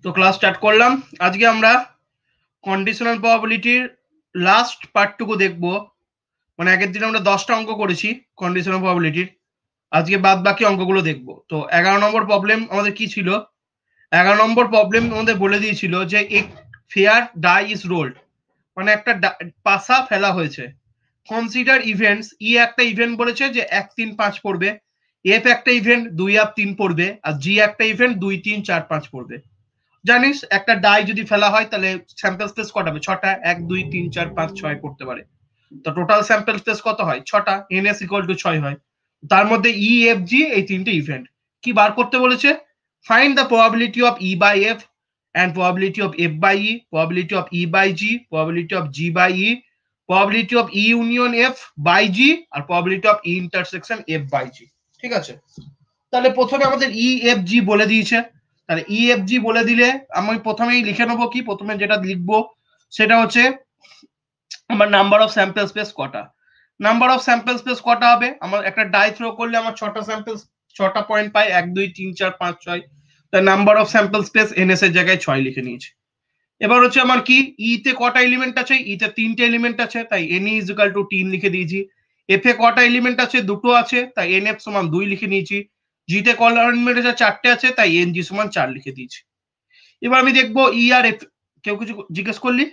তো class start করলাম। আজকে আমরা কন্ডিশনাল প্রবাবিলিটির লাস্ট পার্টটুকু দেখব। মানে আগের দিন আমরা 10টা অঙ্ক করেছি কন্ডিশনাল প্রবাবিলিটির, আজকে বাদ বাকি অঙ্কগুলো দেখব। তো 11 নম্বর প্রবলেম আমাদের কি ছিল? 11 নম্বর প্রবলেম আমাদের বলে দিয়েছিল যে এক ফেয়ার ডাই ইজ রোল্ড, মানে একটা পাসা ফেলা হয়েছে। কনসিডার ইভেন্টস, ই একটা ইভেন্ট বলেছে যে 1 3 5 পড়বে, এফ একটা ইভেন্ট 2 আর 3 পড়বে, আর জি একটা ইভেন্ট 2 3 4 5 পড়বে। জানিস একটা ডাই যদি ফেলা হয় তাহলে স্যাম্পল স্পেস কটা হবে? 6টা। 1 2 3 4 5 6 পড়তে পারে। তো টোটাল স্যাম্পল স্পেস কত হয়? 6টা। এনএস ইকুয়াল টু 6 হয়। তার মধ্যে ই এফ জি এই তিনটে ইভেন্ট কি বার করতে বলেছে? Find the probability of E by F and probability of f by e, probability of e by g, probability of g by e, probability of e union f by g আর probability of e intersection f by g। ঠিক আছে, তাহলে প্রথমে আমাদের E F G বলে দিয়েছে। তাহলে E F G বলে দিলে আমি প্রথমেই লিখে নেবো কি, প্রথমে যেটা লিখবো সেটা হচ্ছে আমার নাম্বার অফ স্যাম্পল স্পেস কটা। নাম্বার অফ স্যাম্পল স্পেস কটা হবে? আমার একটা ডাই থ্রো করলে আমার 6টা স্যাম্পল, 6টা পয়েন্ট পাই, 1 2 3 4 5 6। তাই number of sample space NS এর জায়গায় 6 লিখে নিয়েছি। এবার হচ্ছে আমার কি, ই তে কটা এলিমেন্ট আছে? ই তে 3টে এলিমেন্ট আছে, তাই এন ইজ ইকুয়াল টু 3 লিখে দিয়েছি। এফ এ কটা এলিমেন্ট আছে? 2টো আছে, তাই এন এফ সমান 2 লিখে নিয়েছি। জি তে কটা এলিমেন্ট আছে? 4টে আছে, তাই এন জি সমান 4 লিখে দিয়েছি। এবার আমি দেখবো ই আর এফ। কেউ কিছু জিজ্ঞেস করলি?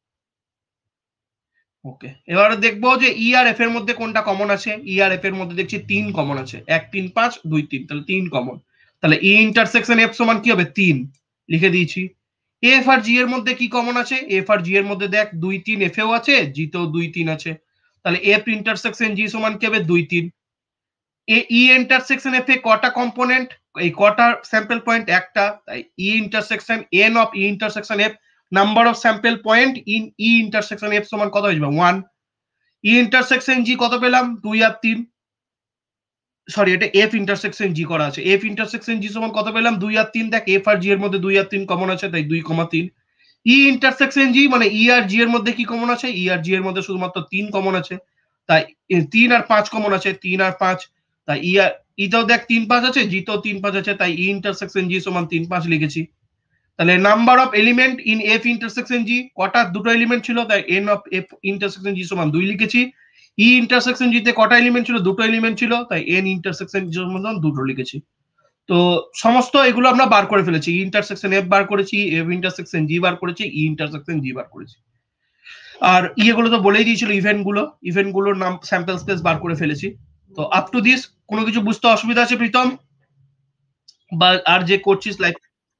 ওকে, এবার দেখবো যে ই আর এফ এর মধ্যে কোনটা কমন আছে। ই আর এফ এর মধ্যে দেখছি 3 কমন আছে, 1 3 5 2 3, তাহলে 3 কমন। তাহলে ই ইন্টারসেকশন এফ সমান কি হবে? 3 লিখে দিয়েছি। এফ আর জি এর মধ্যে কি কমন আছে? এফ আর জি এর মধ্যে দেখ 2 3 এফ এও আছে, জি তেও 2 3 আছে, তাহলে এফ ইন্টারসেকশন জি সমান কি হবে? 2 3। এ ই ইন্টারসেকশন এফ এ কটা কম্পোনেন্ট? এই কটা স্যাম্পল পয়েন্ট? একটা, তাই E intersection n of E intersection F, number of sample point in E intersection F সমান কত হয়ে যাবে? 1। ই ইন্টারসেকশন জি কত পেলাম? 2 আর 3। সরি, এটা এফ ইন্টারসেকশন জি করা আছে। এফ ইন্টারসেকশন জি সমান কত পেলাম? 2 আর 3। দেখ এফ আর জি এর মধ্যে 2 আর 3 কমন আছে, তাই 2,3। ই ইন্টারসেকশন জি মানে ই আর জি এর মধ্যে কি কমন আছে? ই আর জি এর মধ্যে শুধুমাত্র 3 কমন আছে, তাই 3 আর 5 কমন আছে, 3 আর 5। তাই ই আর ইতেও দেখ 3 5 আছে, জি তেও 3 5 আছে, তাই ই ইন্টারসেকশন জি সমান 3 5 লিখেছি। তাহলে number of element in F intersection G কটা? 2টো এলিমেন্ট ছিল, তাই N of F intersection G সমান 2 লিখেছি। ই ইন্টারসেকশন জি তে কটা এলিমেন্ট ছিল? 2টো এলিমেন্ট ছিল, তাই এন ইন্টারসেকশন জি সমান 2 লিখেছি। তো সমস্ত এগুলো আমরা বার করে ফেলেছি। ই ইন্টারসেকশন এফ বার করেছি, এফ ইন্টারসেকশন জি বার করেছি, ই ইন্টারসেকশন জি বার করেছি। আর ইয়েগুলো তো বলেই দিয়েছিল, ইভেন্ট গুলোর নাম, স্যাম্পল স্পেস বার করে ফেলেছি। তো আপ টু দিস কোনো কিছু বুঝতে অসুবিধা আছে প্রীতম? বা আর যে করছিস লাইক?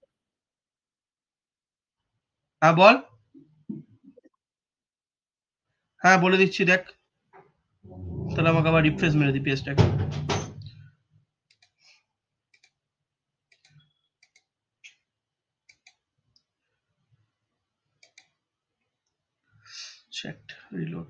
হ্যাঁ বল। হ্যাঁ বলে দিচ্ছি, দেখ তাহলে আমাকে আবার রিফ্রেশ মেরে দি পেজটাকে। Check reload.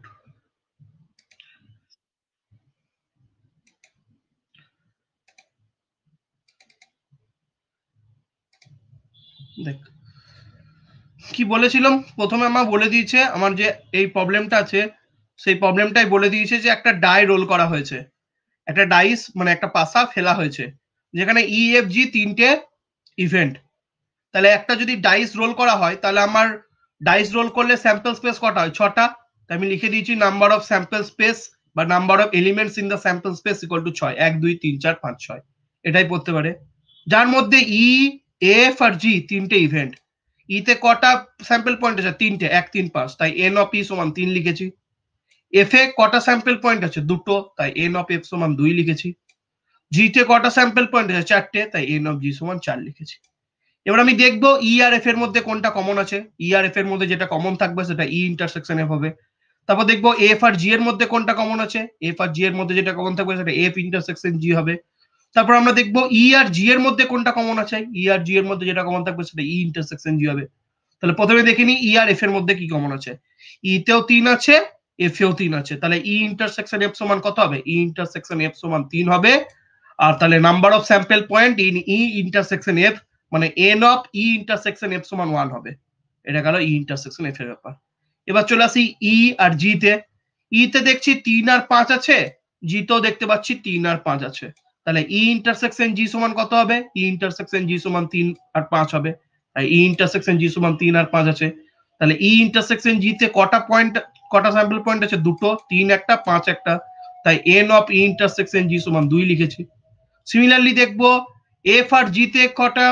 দেখ কি বলেছিলাম, প্রথমে আমার বলে দিয়েছে আমার যে এই প্রবলেমটা আছে সেই প্রবলেমটাই বলে দিয়েছে যে একটা ডাই রোল করা হয়েছে, একটা ডাইস মানে একটা পাসা ফেলা হয়েছে, যেখানে ই এফ জি 3টে ইভেন্ট। তাহলে একটা যদি ডাইস রোল করা হয় তাহলে আমার ডাইস রোল করলে স্যাম্পল স্পেস কটা হয়? 6টা। তাই আমি লিখে দিয়েছি নাম্বার অফ স্যাম্পল স্পেস বা number of elements in the sample space equal to 6। 1 2 3 4 5 6 এটাই পড়তে পারে, যার মধ্যে ই এফ আর জি 3টে ইভেন্ট। ইতে কটা স্যাম্পল পয়েন্ট আছে? 3টে, 1 3 5, তাই এন অফ ই সমান 3 লিখেছি। এফ এ কটা স্যাম্পল পয়েন্ট আছে? 2টো, তাই এন অফ এফ সমান 2 লিখেছি। জি তে কটা স্যাম্পল পয়েন্ট আছে? 4টে, তাই এন অফ জি সমান 4 লিখেছি। এবার আমি দেখবো ই আর এফ এর মধ্যে কোনটা কমন আছে। ই আর এফ এর মধ্যে যেটা কমন থাকবে সেটা ই ইন্টারসেকশন এফ হবে। তারপর দেখবো এফ আর জি এর মধ্যে কোনটা কমন আছে। এফ আর জি এর মধ্যে যেটা কমন থাকবে সেটা এফ ইন্টারসেকশন জি হবে। তারপর আমরা দেখবো ই আর জি এর মধ্যে কোনটা কমন আছে। ই আর জি এর মধ্যে যেটা কমন থাকবে সেটা ই ইন্টারসেকশন জি হবে। তাহলে প্রথমে দেখে নি ই আর এফ এর মধ্যে কি কমন আছে। ই তেও 3 আছে, এফ এও 3 আছে, তাহলে ই ইন্টারসেকশন এফ সমান কত হবে? ই ইন্টারসেকশন এফ সমান 3 হবে। আর তাহলে number of sample point in E intersection F মানে N of E intersection F সমান 1 হবে। এটা গেল ই ইন্টারসেকশন এফ এর ব্যাপার। এবার চলে আসি ই আর জি তে। ই তে দেখছি 3 আর 5 আছে, জি তেও দেখতে পাচ্ছি 3 আর 5 আছে, তাহলে ই ইন্টারসেকশন জি সমান কত হবে? ই ইন্টারসেকশন জি সমান 3 আর 5 হবে। ই ইন্টারসেকশন জি সমান 3 আর 5 আছে, তাহলে ই ইন্টারসেকশন জি তে কটা স্যাম্পল পয়েন্ট আছে? দুটো, 3 একটা 5 একটা, তাই N of E intersection G সমান 2 লিখেছি। সিমিলারলি দেখবো এফ আর জি তে কটা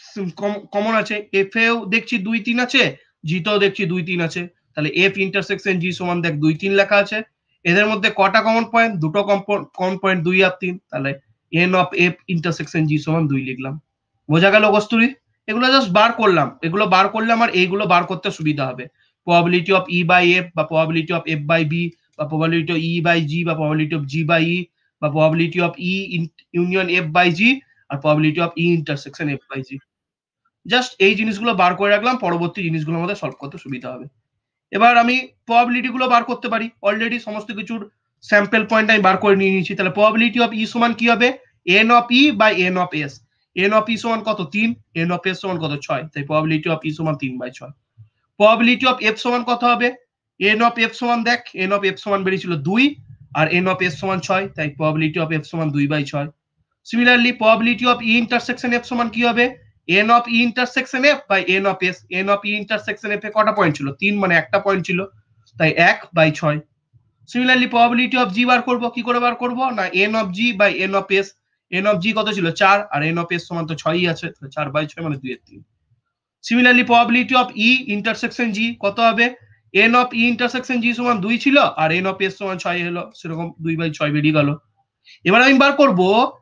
কমন আছে? এফ এও দেখছি 2 3 আছে, জি তেও দেখছি 2 3 আছে, তাহলে এফ ইন্টারসেকশন জি সমান দেখ 2 3 লেখা আছে। এদের মধ্যে কটা কমন পয়েন্ট? দুটো কমন পয়েন্ট 2 আর 3, তাহলে N of F intersection G সমান 2 লিখলাম। বোঝা গেল কস্তুরী? এগুলো জাস্ট বার করলাম, এগুলো বার করলে আমার এইগুলো বার করতে সুবিধা হবে। Probability of E by F বা probability of F by B বা probability of E by G বা probability of G by E বা probability of E union F by G আর probability of E intersection F by G. Just এই জিনিসগুলো বার করে রাখলাম, পরবর্তী জিনিসগুলো আমাদের সলভ করতে সুবিধা হবে। এবার আমি প্রবাবিলিটি গুলো বার করতে পারি, অলরেডি সমস্ত কিছুর স্যাম্পল পয়েন্ট আমি বার করে নিয়ে নিয়েছি। তাহলে প্রবাবিলিটি অফ ই সমান কি হবে? N of E by N of S. N of E সমান কত? 3, এন অফ এস সমান কত? 6, তাই প্রবাবিলিটি অফ ই সমান 3/6। প্রবাবিলিটি অফ এফ সমান কত হবে? এন অফ এফ সমান দেখ, এন অফ এফ সমান বেরিয়েছিল 2 আর এন অফ এস সমান 6, তাই প্রবাবিলিটি অফ এফ সমান 2/6। Similarly probability of E intersection F সমান কি হবে? N of E intersection F by N of S. N of E intersection F এ কটা পয়েন্ট ছিল? 3, মানে একটা পয়েন্ট ছিল, তাই 1/6। সিমিলারলি প্রবাবিলিটি অফ জি বার করব, কি করে বার করব? না N of G by N of S. N of G কত ছিল? 4 আর এন অফ এস সমান তো 6ই আছে, তাহলে 4/6 মানে 2/3। Similarly probability of E intersection G কত হবে? N of E intersection G সমান 2 ছিল আর এন অফ এস সমান 6 হলো, সেরকম 2/6 বেরিয়ে গেল। এবার আমি বার করব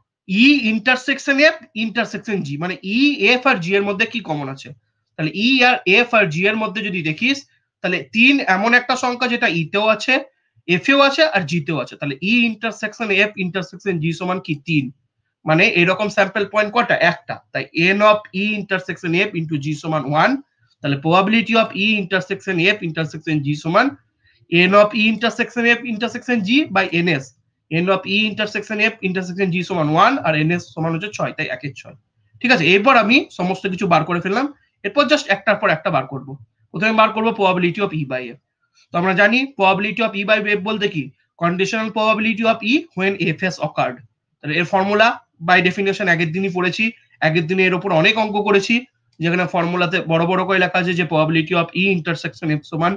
E intersection F intersection G, মানে ই এফ আর জি এর মধ্যে কি কমন আছে। তাহলে ই আর এফ আর জি এর মধ্যে যদি দেখিস, তাহলে 3 এমন একটা সংখ্যা যেটা ই তেও আছে, এফ এও আছে আর জি তেও আছে, তাহলে E intersection F intersection G সমান কি? 3। মানে এরকম স্যাম্পল পয়েন্ট কটা? একটা, তাই N of E intersection F into G সমান 1। তাহলে probability of E intersection F intersection G সমান N of E intersection F intersection G by N S. N of E intersection F intersection G সমান 1 আর N S সমান হচ্ছে 6, তাই 1/6। ঠিক আছে, এরপর আমি সমস্ত কিছু বার করে ফেললাম, এরপর জাস্ট একটার পর একটা বার করব। প্রথমে বার করব probability of E by F. তো আমরা জানি probability of E by F বলতে কি? Conditional probability of E when F has occurred. তাহলে এর ফর্মুলা বাই ডেফিনেশন আগের দিনই পড়েছি, আগের দিনে এর উপর অনেক অঙ্ক করেছি, যেখানে ফর্মুলাতে বড় বড় করে লেখা আছে যে probability of E intersection F সমান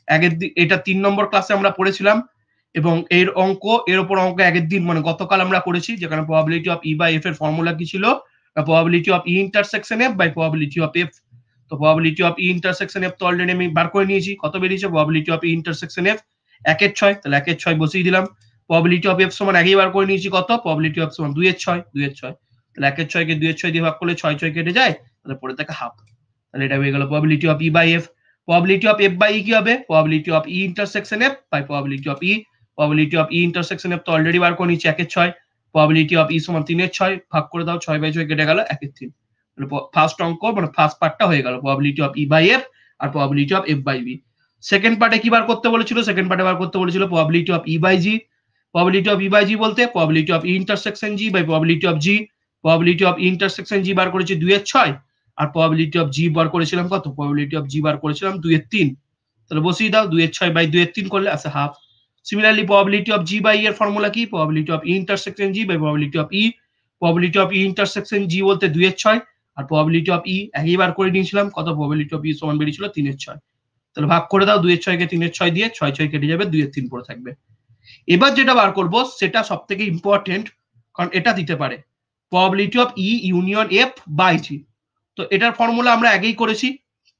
এটা 3 নম্বর ক্লাসে আমরা পড়েছিলাম, এবং এর অঙ্ক এর উপর অঙ্ক আগের দিন মানে গতকাল আমরা করেছি, যেখানে probability of E by F এর ফর্মুলা কি ছিল? Probability of E intersection F by probability of F. তো probability of E intersection F তো অলরেডি আমি বার করে নিয়েছি, কত বেরিয়েছে? Probability of E intersection F 1/6, তাহলে 1/6 বসিয়ে দিলাম। প্রবাবিলিটি অফ এফ সমান আগেই বার করে নিয়েছি, কত? প্রবাবিলিটি অফ সমান 2/6, 2/6, তাহলে 1/6 কে 2/6 দিয়ে ভাগ করলে 6 কেটে যায়, তাহলে পড়ে থাকে হাফ। তাহলে এটা হয়ে গেল probability of E by F. Probability of F by E কি হবে? Probability of E intersection F by probability of E. Probability of E intersection F তো অলরেডি বার করে নিয়েছি 1/6। প্রবাবিলিটি অফ ই সমান 3/6, ভাগ করে দাও, 6/6 কেটে গেল 1/3। তাহলে ফার্স্ট অঙ্ক মানে ফার্স্ট পার্টটা হয়ে গেল probability of E by F আর probability of F by B. Second পার্টে কি বার করতে বলেছিল? সেকেন্ড পার্টে বার করতে বলেছিল probability of E by G. Probability of E by G বলতে probability of E intersection G by probability of G. Probability of intersection G বার করেছি 2/6 আর প্রবাবিলিটি অফ জি বার করেছিলাম কত? প্রবাবিলিটি অফ জি বার করেছিলাম 2/3। তাহলে বসিয়ে দাও, 2/6 বাই 2/3 করলে আসে half. Similarly probability of G by এর ফর্মুলা কি? Probability of E intersection G by probability of E. Probability of E intersection G বলতে 2/6 আর প্রবাবিলিটি অফ ই আগেই বার করে নিয়েছিলাম, কত? প্রবাবিলিটি অফ ই সমান বেরিয়েছিল 3/6। তাহলে ভাগ করে দাও, 2/6 কে 3/6 দিয়ে, 6 কেটে যাবে, 2/3 পড়ে থাকবে। এবার যেটা বার করব সেটা সব থেকে ইম্পর্টেন্ট, কারণ এটা দিতে পারে probability of E union F by G. তো এটার ফর্মুলা আমরা আগেই করেছি,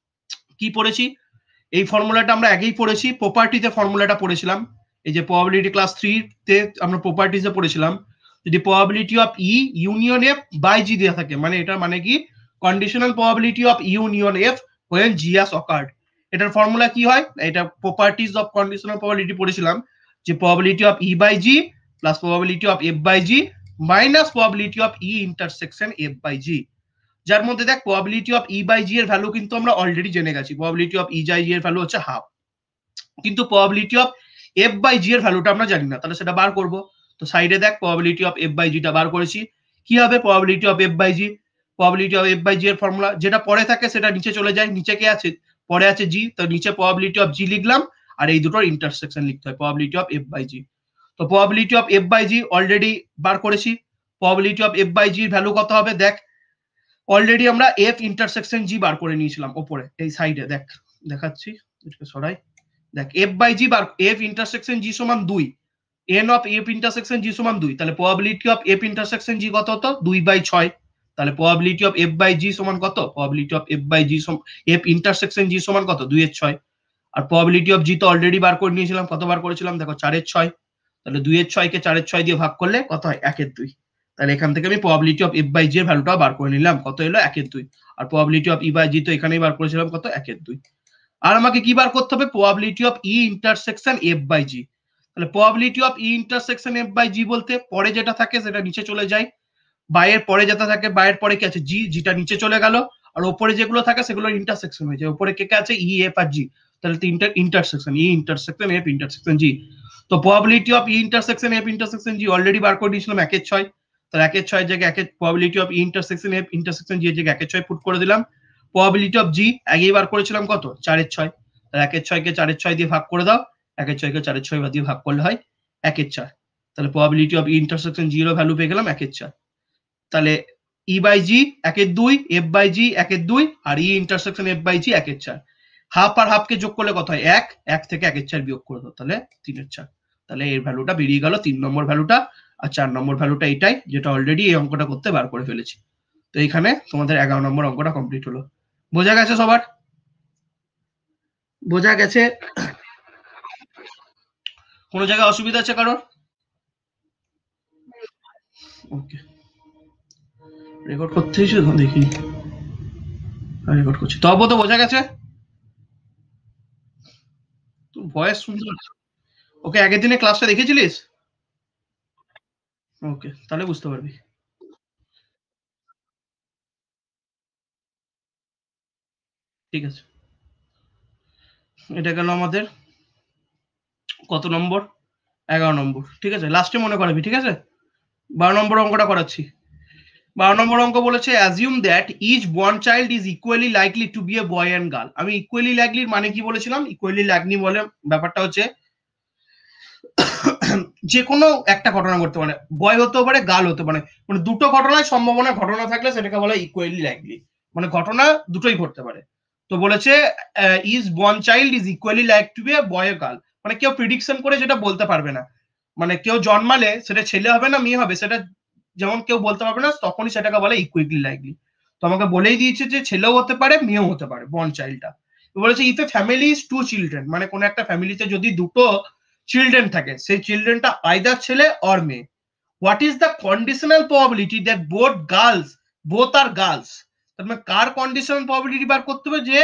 কি পড়েছি? এই ফর্মুলাটা আমরা আগেই পড়েছি, প্রপার্টিতে ফর্মুলাটা পড়েছিলাম। এই যে প্রবাবিলিটি ক্লাস 3 তে আমরা প্রপার্টিজে পড়েছিলাম, যদি probability of E union F by G দেওয়া থাকে, মানে এটার মানে কি? Conditional probability of union F when G has occurred. এটার ফর্মুলা কি হয়? এটা প্রপার্টিজ অফ কন্ডিশনাল প্রবাবিলিটি পড়েছিলাম, যে probability of E by G plus probability of F by G minus probability of E intersection F by G. যার মধ্যে দেখ probability of E by G এর ভ্যালু কিন্তু আমরা অলরেডি জেনে গেছি, probability of E by G এর value হচ্ছে হাফ, কিন্তু probability of F by G এর ভ্যালুটা আমরা জানি না, তাহলে সেটা বার করব। তো সাইডে দেখ প্রবাবিলিটি অফ এফ বাই জিটা বার করেছি। কি হবে probability of F by G? Probability of F by G এর ফর্মুলা যেটা পরে থাকে সেটা নিচে চলে যায়, নিচে কে আছে? পরে আছে জি, তো নিচে প্রবাবিলিটি অফ জি লিখলাম আর এই দুটোর ইন্টারসেকশন লিখতে হয়, probability of F by G. তো probability of F by G already বার করেছি। Probability of F by G এর ভ্যালু কত হবে? দেখ অলরেডি আমরা এফ ইন্টারসেকশন জি বার করে নিয়েছিলাম ওপরে এই সাইডে, দেখাচ্ছি, সরাই, দেখ এফ বাই জি বার, এফ ইন্টারসেকশন জি সমান 2, N of F intersection G সমান 2, তাহলে probability of F intersection G কত হতো 2/6, তাহলে probability of F by G সমান কত, probability of F by G F intersection G সমান কত 2/6, আর প্রবাবিলিটি অফ জি তো অলরেডি বার করে নিয়েছিলাম, কত বার করেছিলাম দেখো 4/6, তাহলে 2/6 কে 4/6 দিয়ে ভাগ করলে কত হয় 1/2, তাহলে এখান থেকে আমি probability of F by G এর ভ্যালুটাও বার করে নিলাম, কত এলো 1/2, আর probability of E by G তো এখানেই বার করেছিলাম কত 1/2, আর আমাকে কি বার করতে হবে probability of E intersection F by G, তাহলে probability of E intersection F by G বলতে পরে যেটা থাকে সেটা নিচে চলে যায়, বাইয়ের পরে যেটা থাকে বাইয়ের পরে কি আছে জি, জিটা নিচে চলে গেল, আর ওপরে যেগুলো থাকে সেগুলো ইন্টারসেকশন হয়ে যায়, ওপরে কে কে আছে ই এফ আর জি, তাহলে তিনটা intersection E intersection F intersection G, তো probability of E intersection F intersection G already বার করে দিয়েছিলাম 1/6, তাহলে 1/6 জায়গায় probability of E intersection F intersection G এর জায়গায় 1/6 পুট করে দিলাম, প্রবাবিলিটি অফ জি আগেই বার করেছিলাম কত 4/6, তাহলে 1/6 কে 4/6 দিয়ে ভাগ করে দাও, 1/6 কে 4/6 দিয়ে ভাগ করলে হয় 1/4, তাহলে probability of E intersection G এর ভ্যালু পেয়ে গেলাম 1/4, তাহলে E by G 1/2, F by G 1/2, আর E intersection F by G 1/4, half আর হাফ কে যোগ করলে কত হয় 1 থেকে 1/4 বিয়োগ করে দাও, তাহলে 3/4, তাহলে এর ভ্যালুটা বেরিয়ে গেল 3 নম্বর ভ্যালুটা, আর 4 নম্বর ভ্যালুটা এটাই যেটা অলরেডি এই অঙ্কটা করতে বার করে ফেলেছি, তো এইখানে তোমাদের 11 নম্বর অঙ্কটা কমপ্লিট হলো। বোঝা গেছে সবার? বোঝা গেছে? কোনো জায়গায় অসুবিধা আছে কারোর? ওকে, রেকর্ড করতে হয়েছে তো দেখিনি, রেকর্ড করছি, তবু তো বোঝা গেছে, ভয়েস শুনতে পাচ্ছি। ওকে, আগের দিনে ক্লাসটা দেখেছিলিস? ওকে, তাহলে বুঝতে পারবি। ঠিক আছে, এটা গেল আমাদের কত নম্বর, 11 নম্বর, ঠিক আছে, লাস্টে মনে করাবি, ঠিক আছে। 12 নম্বর অঙ্কটা করাচ্ছি। 12 নম্বর অঙ্ক বলেছে assume that each born child is equally likely to be a boy and girl. আমি ইকুয়ালি লাইকলির মানে কি বলেছিলাম, ইকুয়ালি লাইকলি বলে ব্যাপারটা হচ্ছে যে কোনো একটা ঘটনা ঘটতে পারে, বয় হতে পারে গার্ল হতে পারে, মানে দুটো ঘটনায় সম্ভাবনা ঘটনা থাকলে সেটাকে বলা ইকুয়ালি লাইকলি, মানে ঘটনা দুটোই ঘটতে পারে। তো বলেছে is born child is equally like to be a boy girl, মানে কেউ প্রিডিকশন করে যেটা বলতে পারবে না, মানে কেউ জন্মালে সেটা ছেলে হবে না মেয়ে হবে সেটা যেমন কেউ বলতে পারবে না, তখনই সেটাকে বলে ইকুইকলি লাইকলি। তো আমাকে বলেই দিয়েছে যে ছেলেও হতে পারে মেয়েও হতে পারে বর্ন চাইল্ডটা। বলেছে if a family is 2 children, মানে কোন একটা ফ্যামিলিতে যদি দুটো চিলড্রেন থাকে, সেই চিলড্রেনটা আইদার ছেলে অর মেয়ে, what is the conditional probability that both are girls, তার মানে কার কন্ডিশনাল প্রবাবিলিটি বার করতে হবে যে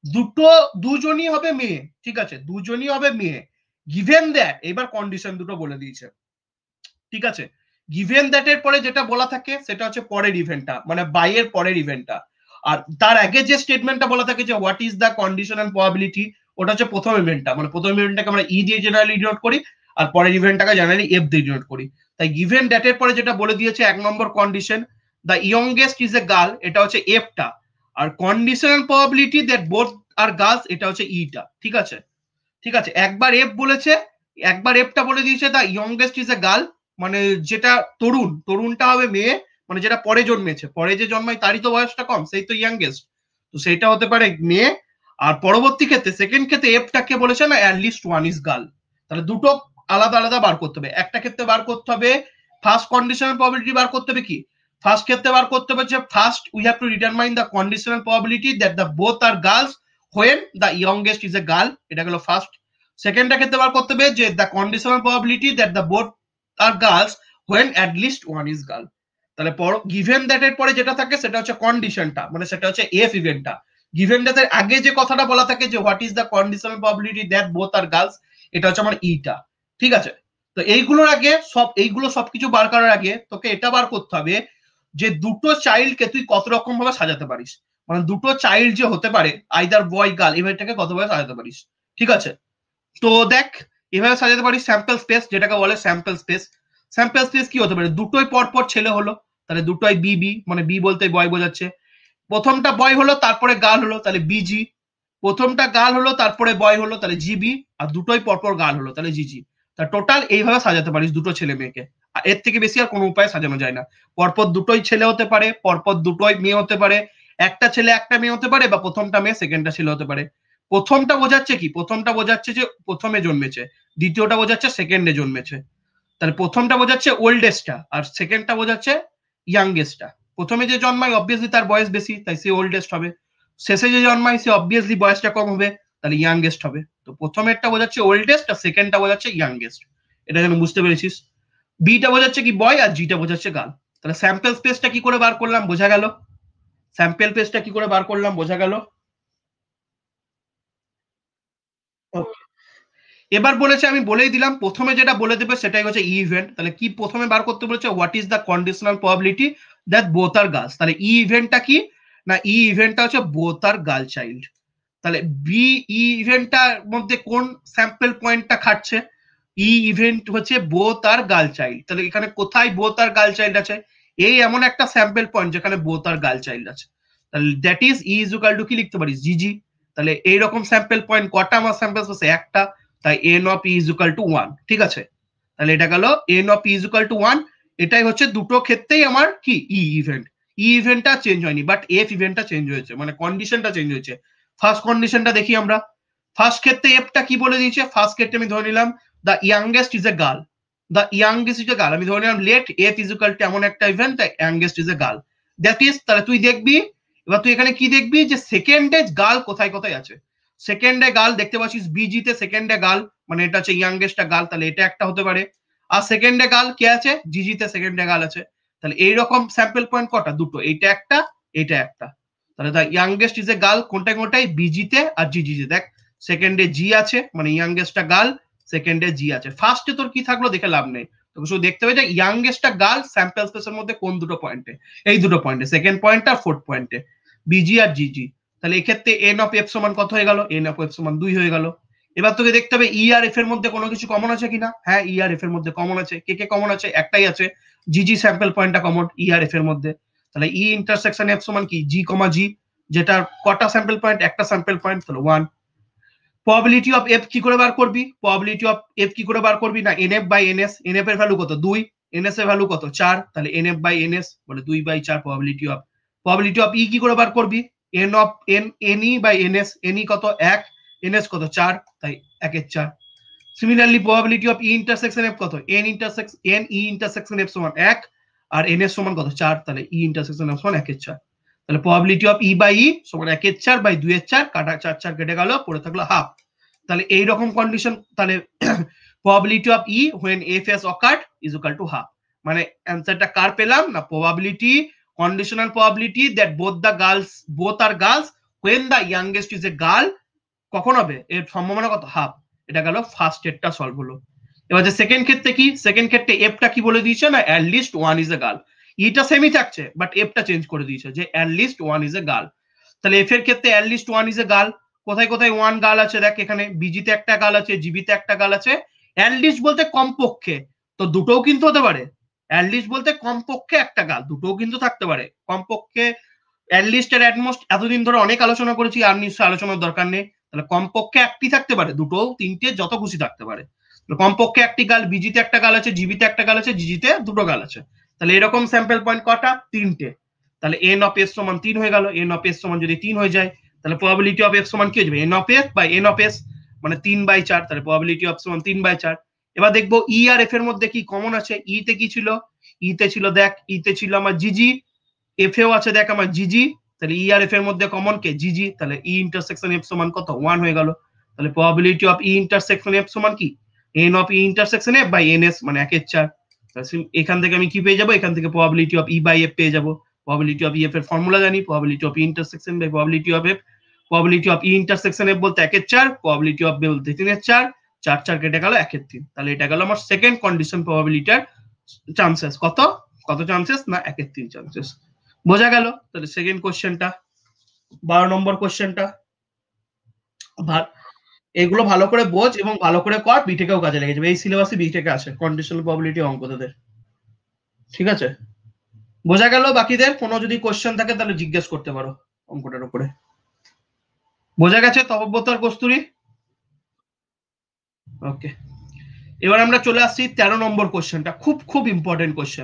দুজনই হবে মেয়ে, ঠিক আছে, দুজনই হবে মেয়ে, গিভেন দ্যাট, এবার কন্ডিশন দুটো বলে দিয়েছে, ঠিক আছে, গিভেন দ্যাট এর পরে যেটা বলা থাকে সেটা হচ্ছে পরের ইভেন্টটা, মানে বাই এর পরের ইভেন্টটা, আর তার আগে যে স্টেটমেন্টটা বলা থাকে যে what is the conditional probability, ওটা হচ্ছে প্রথম ইভেন্টটা, মানে প্রথম ইভেন্টটাকে আমরা ই দিয়ে জেনারেলি ডিনোট করি, আর পরের ইভেন্টটাকে জেনারেলি এফ দিয়ে ডিনোট করি। তাই গিভেন দ্যাট এর পরে যেটা বলে দিয়েছে 1 নম্বর condition the youngest is a girl, এটা হচ্ছে এফটা, আর conditional probability that both are girls, এটা হচ্ছে ইটা, ঠিক আছে, ঠিক আছে, একবার এফ বলেছে, একবার এফটা বলে দিয়েছে the youngest is a girl, মানে যেটা তরুণটা হবে মেয়ে, মানে যেটা পরে জন্মেছে, পরে যে জন্মায় তারই তো বয়সটা কম, সেই তো ইয়াংগেস্ট, তো সেটা হতে পারে মেয়ে, আর পরবর্তী ক্ষেত্রে সেকেন্ড ক্ষেত্রে এফটাকে বলেছে না অ্যাটলিস্ট ওয়ান ইজ গার্ল, তাহলে দুটো আলাদা আলাদা বার করতে হবে, একটা ক্ষেত্রে বার করতে হবে ফার্স্ট কন্ডিশনাল প্রবাবিলিটি বার করতে হবে কি, ফার্স্ট ক্ষেত্রে বার করতে হবে যে first we have to determine the conditional probability that the both are girls when the youngest is a girl, এটা গেল ফার্স্ট। সেকেন্ডটা ক্ষেত্রে বার করতে হবে যে the conditional probability that the both are girls when at least one is girl, তাহলে given that এর পরে যেটা থাকে সেটা হচ্ছে কন্ডিশনটা, মানে সেটা হচ্ছে এফ ইভেন্টটা, গিভেন দ্যাট এর আগে যে কথাটা বলা থাকে যে what is the conditional probability that both are girls, এটা হচ্ছে আমার ইটা, ঠিক আছে। তো এইগুলোর আগে এইগুলো সবকিছু বার করার আগে তোকে এটা বার করতে হবে যে দুটো চাইল্ডকে তুই কত রকম ভাবে সাজাতে পারিস, মানে দুটো চাইল্ড যে হতে পারে আইদার বয় গার্ল, এটাকে কত ভাবে সাজাতে পারিস, ঠিক আছে। তো দেখ এভাবে সাজাতে পারিস স্যাম্পল স্পেস, যেটাকে বলে স্যাম্পল স্পেস। স্যাম্পল স্পেস কি হতে পারে, দুটোই পরপর ছেলে হলো, তাহলে দুটোই বিবি, মানে বি বলতে বয় বোঝাচ্ছে, প্রথমটা বয় হলো তারপরে গার্ল হলো তাহলে বিজি, প্রথমটা গার্ল হলো তারপরে বয় হলো তাহলে জিবি, আর দুটোই পরপর গার্ল হলো তাহলে জিজি, তা টোটাল এইভাবে সাজাতে পারিস দুটো ছেলে মেয়েকে। এর থেকে বেশি আর কোনো উপায়ে সাজানো যায় না। পরপর দুটোই ছেলে হতে পারে, পরপর দুটোই মেয়ে হতে পারে, একটা ছেলে একটা মেয়ে হতে পারে, বা প্রথমটা মেয়ে সেকেন্ডটা ছেলে হতে পারে। প্রথমটা বোঝাচ্ছে কি, প্রথমটা বোঝাচ্ছে যে প্রথমে জন্মেছে, দ্বিতীয়টা বোঝাচ্ছে সেকেন্ডে জন্মেছে। তাহলে প্রথমটা বোঝাচ্ছে ওল্ডেস্টটা, আর সেকেন্ডটা বোঝাচ্ছে ইয়াংগেস্টটা। প্রথমে যে জন্মায় অবভিয়াসলি তার বয়স বেশি, তাই সে ওল্ডেস্ট হবে। শেষে যে জন্মায় সে অবভিয়াসলি বয়সটা কম হবে, তাহলে ইয়াংগেস্ট হবে। তো প্রথমেরটা বোঝাচ্ছে ওল্ডেস্ট, আর সেকেন্ডটা বোঝাচ্ছে ইয়াংগেস্ট। এটা যেন বুঝতে পেরেছিস। বিটা বোঝাচ্ছে কি বয়, আর জিটা বোঝাচ্ছে গার্ল। তাহলে স্যাম্পল স্পেসটা কি করে বার করলাম বোঝা গেল। স্যাম্পল স্পেসটা কি করে বার করলাম বোঝা গেল। এবার বলেছে, আমি বলেই দিলাম, প্রথমে যেটা বলে দেবে সেটাই হচ্ছে ই ইভেন্ট। তাহলে কি প্রথমে বার করতে বলেছে, what is the conditional probability that both are girls. তাহলে ই ইভেন্টটা কি না, ই ইভেন্টটা হচ্ছে বোথ আর গার্ল চাইল্ড। তাহলে বি ই ইভেন্টটার মধ্যে কোন স্যাম্পল পয়েন্টটা খাটছে, ই ইভেন্ট হচ্ছে বোথ আর গার্ল চাইল্ড। তাহলে এখানে কোথায় বোথ আর গার্ল চাইল্ড আছে, এই এমন একটা স্যাম্পল পয়েন্ট যেখানে বোথ আর গার্ল চাইল্ড আছে। তাহলে that is E is equal to কি লিখতে পারিস, জিজি। তাহলে এইরকম স্যাম্পল পয়েন্ট কটা আমার স্যাম্পল আছে, একটা। তাই N of E is equal to 1, ঠিক আছে। তাহলে এটা গেল N of E is equal to 1। এটাই হচ্ছে দুটো ক্ষেত্রেই আমার কি ই ইভেন্ট। ই ইভেন্টটা চেঞ্জ হয়নি, বাট এফ ইভেন্টটা চেঞ্জ হয়েছে, মানে কন্ডিশনটা চেঞ্জ হয়েছে। ফার্স্ট কন্ডিশনটা দেখি আমরা। ফার্স্ট ক্ষেত্রে এফটা কি বলে দিয়েছে, ফার্স্ট ক্ষেত্রে আমি ধরে নিলাম the youngest is a girl. The youngest is a girl, আমি ধরে নিলাম let F is equal to এমন একটা event the youngest is a girl. That is, তাহলে তুই দেখবি, এবার তুই এখানে কি দেখবি যে সেকেন্ডে গার্ল কোথায় কোথায় আছে। সেকেন্ডে গার্ল দেখতে পাচ্ছিস, বিজিতে সেকেন্ডে গার্ল, মানে এটা হচ্ছে ইয়াংগেস্টটা গার্ল, তাহলে এটা একটা হতে পারে। আর সেকেন্ডে গার্ল কে আছে, জিজিতে সেকেন্ডে গার্ল আছে। তাহলে এইরকম স্যাম্পল পয়েন্ট কটা, দুটো, এইটা একটা, এটা একটা। তাহলে the youngest is a girl কোনটায় কোনটায়, বিজিতে আর জিজিতে। দেখ সেকেন্ডে জি আছে, মানে ইয়াংগেস্টটা গার্ল, সেকেন্ডে জি আছে। ফার্স্টে তোর কি থাকলো দেখে লাভ নেই, তোকে শুধু দেখতে হবে যে ইয়াংগেস্টটা গার্ল স্যাম্পল স্পেসের মধ্যে কোন দুটো পয়েন্টে, এই দুটো পয়েন্টে, সেকেন্ড পয়েন্ট আর ফোর্থ পয়েন্টে, বিজি আর জিজি। তাহলে এক্ষেত্রে এন অফ এফ সমান কত হয়ে গেল, এন অফ এফ সমান 2 হয়ে গেল। এবার তোকে দেখতে হবে ই আর এফ এর মধ্যে কোনো কিছু কমন আছে কিনা। হ্যাঁ, ই আর এফ এর মধ্যে কমন আছে। কে কে কমন আছে, একটাই আছে, জিজি স্যাম্পল পয়েন্টটা কমন ই আর এফ এর মধ্যে। তাহলে ই ইন্টারসেকশন এফ সমান কি, জি কমা জি, যেটা কটা স্যাম্পল পয়েন্ট, একটা স্যাম্পল পয়েন্ট, তাহলে 1। প্রবাবিলিটি অফ এফ কি করে বার করবি, প্রবাবিলিটি অফ এফ কি করে বার করবি না, N F by N S. N F এর ভ্যালু কত, 2, এন এস এর ভ্যালু কত, 4, তাহলে N F by N S বলে 2/4 প্রবাবিলিটি অফ ই কি করে বার করবি, N of N, N E by N S. N E কত, 1, এন এস কত, 4, তাই 1/4। Similarly probability of E intersection F কত, এন ই ইন্টারসেকশন এফ সমান 1, আর এন এস সমান কত, 4, তাহলে ই ইন্টারসেকশন এফ সমান 1/4। তাহলে probability of E by E সমান 1/4 বাই 2/4, কাটা 4 4 কেটে গেল, পড়ে থাকলো হাফ। তাহলে এইরকম কন্ডিশন, তাহলে probability of E when F S occurred is equal to half. মানে অ্যান্সারটা কার পেলাম না, probability, conditional probability that both are girls when the youngest is a girl, কখন হবে, এর সম্ভাবনা কত, হাফ। এটা গেল ফার্স্ট এরটা সলভ হলো। এবার যে সেকেন্ড ক্ষেত্রে কি, সেকেন্ড ক্ষেত্রে এফটা কি বলে দিয়েছে না, at least 1 is a girl. ইটা সেমই থাকছে, বাট এফটা চেঞ্জ করে দিয়েছে যে at least 1 is a girl. তাহলে এফ এর ক্ষেত্রে at least 1 is a girl, কোথায় কোথায় 1 গার্ল আছে দেখ, এখানে বিজিতে একটা গার্ল আছে, জিবিতে একটা গার্ল আছে। অ্যাট লিস্ট বলতে কমপক্ষে, তো দুটোও কিন্তু হতে পারে। অ্যাট লিস্ট বলতে কমপক্ষে একটা গার্ল, দুটোও কিন্তু থাকতে পারে কমপক্ষে। অ্যাট লিস্ট আর অ্যাটমোস্ট এতদিন ধরে অনেক আলোচনা করেছি, আর নিশ্চয় আলোচনার দরকার নেই। তাহলে কমপক্ষে একটি থাকতে পারে, দুটো, তিনটে, যত খুশি থাকতে পারে। কমপক্ষে একটি গাল, বিজিতে একটা গাল আছে, জিবিতে একটা গাল আছে, জিজিতে দুটো গাল আছে। তাহলে এরকম স্যাম্পল পয়েন্ট কটা, 3টে। তাহলে এন অফ এস সমান 3 হয়ে গেল। এন অফ এস সমান যদি 3 হয়ে যায়, তাহলে প্রবাবিলিটি অফ এফ সমান কি হয়ে যাবে, N of F by N of S, মানে 3/4। তাহলে প্রবাবিলিটি অফ সমান 3/4। এবার দেখবো ই আর এফ এর মধ্যে কি কমন আছে। ই তে কি ছিল, ই তে ছিল দেখ, ই তে ছিল আমার জিজি, এফ এও আছে দেখ আমার জিজি। তাহলে ই আর এফ এর মধ্যে কমন কে, জিজি। তাহলে ই ইন্টারসেকশন এফ সমান কত, 1 হয়ে গেল। তাহলে probability of E intersection F সমান কি, N of E intersection F by N S, মানে 1/4। এখান থেকে আমি কি পেয়ে যাবো, এখান থেকে probability of E by F পেয়ে যাবো। প্রবাবিলিটি অফ ই এফ এর ফর্মুলা জানি, probability of E intersection by probability of F. Probability of E intersection F বলতে 1/4, প্রবাবিলিটি অফ বলতে 3/4, 4 4 কেটে গেল 1/3। তাহলে এটা গেল আমার সেকেন্ড কন্ডিশন প্রবাবিলিটির চান্সেস কত, কত চান্সেস না 1/3 চান্সেস। বোঝা গেল। তাহলে সেকেন্ড কোশ্চেনটা, 12 নম্বর কোশ্চেনটা, এগুলো ভালো করে বোঝ এবং ভালো করে কর, বিটেকেও কাজে লেগে যাবে। এই সিলেবাসে বিটেকে আসে কন্ডিশনাল প্রবাবিলিটি অঙ্ক তোদের, ঠিক আছে। বোঝা গেল। বাকিদের কোনো যদি কোশ্চেন থাকে তাহলে জিজ্ঞেস করতে পারো অঙ্কটার উপরে। বোঝা গেছে তপব্রত আর কস্তুরী, ওকে। এবার আমরা চলে আসছি 13 নম্বর কোশ্চেনটা, খুব ইম্পর্টেন্ট কোশ্চেন,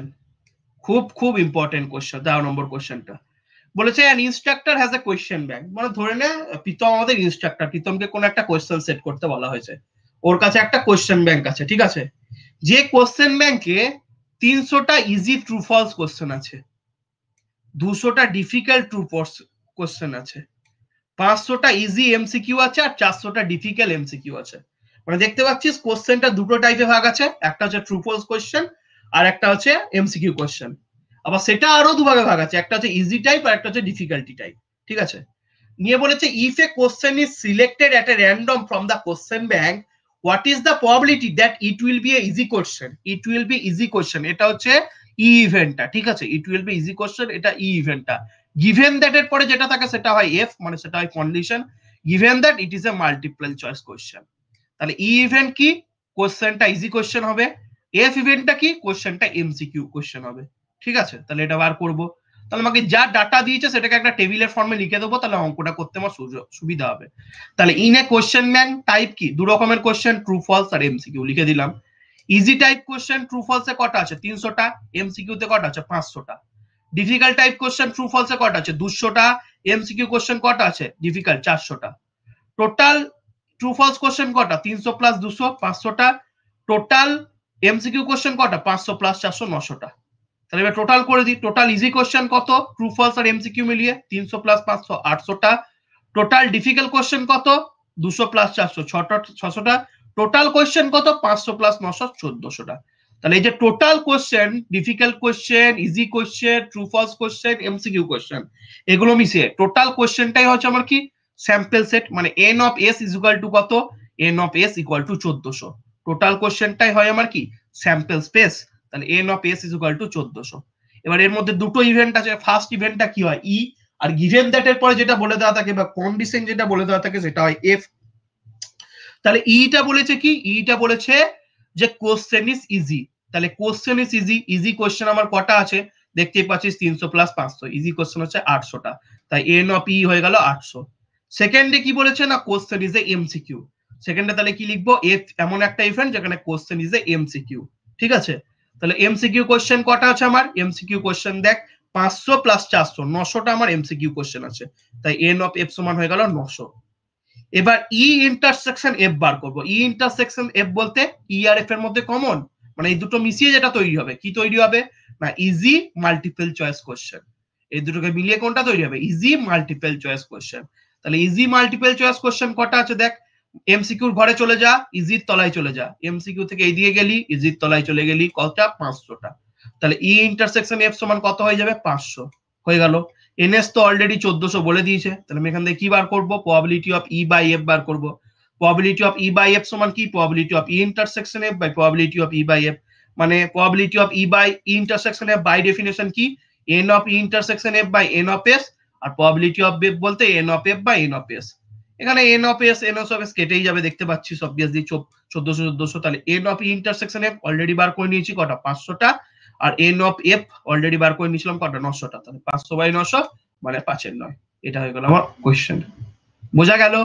খুব ইম্পর্টেন্ট কোশ্চেন 13 নম্বর কোশ্চেনটা। বলেছে an instructor has a question bank, মানে ধরে নে প্রীতম আমাদের ইনস্ট্রাক্টর, প্রীতমকে কোনো একটা কোয়েশ্চেন সেট করতে বলা হয়েছে, ওর কাছে একটা কোয়েশ্চেন ব্যাংক আছে, ঠিক আছে। যে কোয়েশ্চেন ব্যাংকে 300টা ইজি ট্রু ফলস কোয়েশ্চেন আছে, 200টা ডিফিকাল্ট ট্রু ফলস কোয়েশ্চেন আছে, 500টা ইজি এমসিকিউ আছে, আর 400টা ডিফিকাল্ট এমসিকিউ আছে। মানে দেখতে পাচ্ছিস কোশ্চেনটা দুটো টাইপে ভাগ আছে, একটা হচ্ছে ট্রু ফলস কোশ্চেন আর একটা হচ্ছে এমসিকিউ কোশ্চেন। আবার সেটা আরো দুভাগে ভাগ আছে, একটা হচ্ছে ইজি টাইপ আর একটা হচ্ছে ডিফিকাল্টি টাইপ, ঠিক আছে। নিয়ে বলেছে if a question is selected at a random from the question bank, what is the probability that it will be a easy question, it will be easy question, এটা হচ্ছে E ইভেন্টটা, ঠিক আছে। It will be easy question, এটা E ইভেন্টটা। Given that এর পরে যেটা থাকে সেটা হয় এফ, মানে সেটা হয় condition. Given that it is a multiple choice question. তাহলে ই ইভেন্ট কি, কোশ্চেনটা ইজি কোশ্চেন হবে। এফ ইভেন্টটা কি, কোশ্চেনটা এমসিকিউ কোশ্চেন হবে, ঠিক আছে। তাহলে এটা বার করব। তাহলে আমাকে যা ডাটা দিয়েছে সেটাকে একটা টেবিলের ফর্মে লিখে দেবো, তাহলে অঙ্কটা করতে আমার সুবিধা হবে। তাহলে in a question bank type কি, দু রকমের কোশ্চেন, ট্রু ফলস আর এমসিকিউ লিখে দিলাম। ইজি টাইপ কোশ্চেন ট্রু ফলসে কটা আছে 300টা, এমসিকিউ তে কটা আছে 500টা। ডিফিকাল্ট টাইপ কোশ্চেন ট্রু ফলসে কটা আছে 200টা, এমসিকিউ কোশ্চেন কটা আছে ডিফিকাল্ট 400টা। টোটাল ট্রু ফলস কোশ্চেন কটা 300 প্লাস 200 500টা। টোটাল এমসিকিউ কোশ্চেন কটা 500 প্লাস 400 900টা। তাহলে এবার টোটাল করে দিই, টোটাল ইজি কোশ্চেন কত ট্রু ফলস আর এমসিকিউ মিলিয়ে 300 প্লাস 500 800টা। টোটাল ডিফিকাল্ট কোশ্চেন কত 200 প্লাস 400 600টা। টোটাল কোশ্চেন কত 500 প্লাস 900 1400টা। তাহলে এই যে total question, difficult question, easy question, true false question, MCQ question, এগুলো মিশিয়ে টোটাল কোশ্চেনটাই হচ্ছে আমার কি স্যাম্পল সেট, মানে N of S is equal to কত, N of S equal to 1400। Total কোশ্চেনটাই হয় আমার কি স্যাম্পল স্পেস, তাহলে N of S is equal to 1400। এবার এর মধ্যে দুটো ইভেন্ট আছে, ফার্স্ট ইভেন্টটা কি হয় ই, আর গিভেন দ্যাট এর পরে যেটা বলে দেওয়া থাকে বা কন্ডিশন যেটা বলে দেওয়া থাকে সেটা হয় এফ। তাহলে ইটা বলেছে কি, ইটা বলেছে যে কোশ্চেন ইজ ইজি, তাহলে question is easy, easy question আমার কটা আছে দেখতেই পাচ্ছিস 300 প্লাস 500, ইজি কোশ্চেন হচ্ছে 800টা, তাই এন অফ ই হয়ে গেল 800। সেকেন্ডে কি বলেছে না কোশ্চেন ইজ এ এমসিকিউ, সেকেন্ডে তাহলে কি লিখবো এফ, এমন একটা ইভেন্ট যেখানে কোশ্চেন ইজ এ এমসিকিউ, ঠিক আছে। তাহলে এমসিকিউ কোশ্চেন কটা আছে আমার, এমসিকিউ কোশ্চেন দেখ 500 প্লাস 400 900টা আমার এমসিকিউ কোশ্চেন আছে, তাই এন অফ এফ সমান হয়ে গেল 900। এবার ই ইন্টারসেকশন এফ বার করবো, ই ইন্টারসেকশন এফ বলতে ই আর এফ এর মধ্যে কমন, মানে এই দুটো মিশিয়ে যেটা তৈরি হবে, কি তৈরি হবে না ইজি মাল্টিপল চয়েস কোশ্চেন, এই দুটোকে মিলিয়ে কোনটা তৈরি হবে ইজি মাল্টিপল চয়েস কোশ্চেন। তাহলে ইজি মাল্টিপল চয়েস কোশ্চেন কটা আছে দেখ, এমসিকিউর ঘরে চলে যা, ইজির তলায় চলে যা, এমসিকিউ থেকে এইদিকে গেলি ইজির তলায় চলে গেলি, কতটা 500টা। তাহলে ই ইন্টারসেকশন এফ সমান কত হয়ে যাবে 500 হয়ে গেল। এনএস তো অলরেডি 1400 বলে দিয়েছে, তাহলে আমি এখান থেকে কি বার করব probability of E by F বার করব। Probability of E by F সমান কি probability of E intersection F by probability of E by F, মানে probability of E by E intersection F by definition কি N of E intersection F by N of S, আর probability of F বলতে N of F by N of S. এখানে N of S N of S কেটেই যাবে দেখতে পাচ্ছিস obviously 1400 তাহলে N of E intersection F already বার করে নিয়েছি কটা 500টা, আর এন অফ এফ অলরেডি বার করে নিয়েছিলাম কটা 900টা, তাহলে 500 বাই 900 মানে 5/9। এটা হয়ে গেল আমার কোয়েশ্চেন, বোঝা গেল,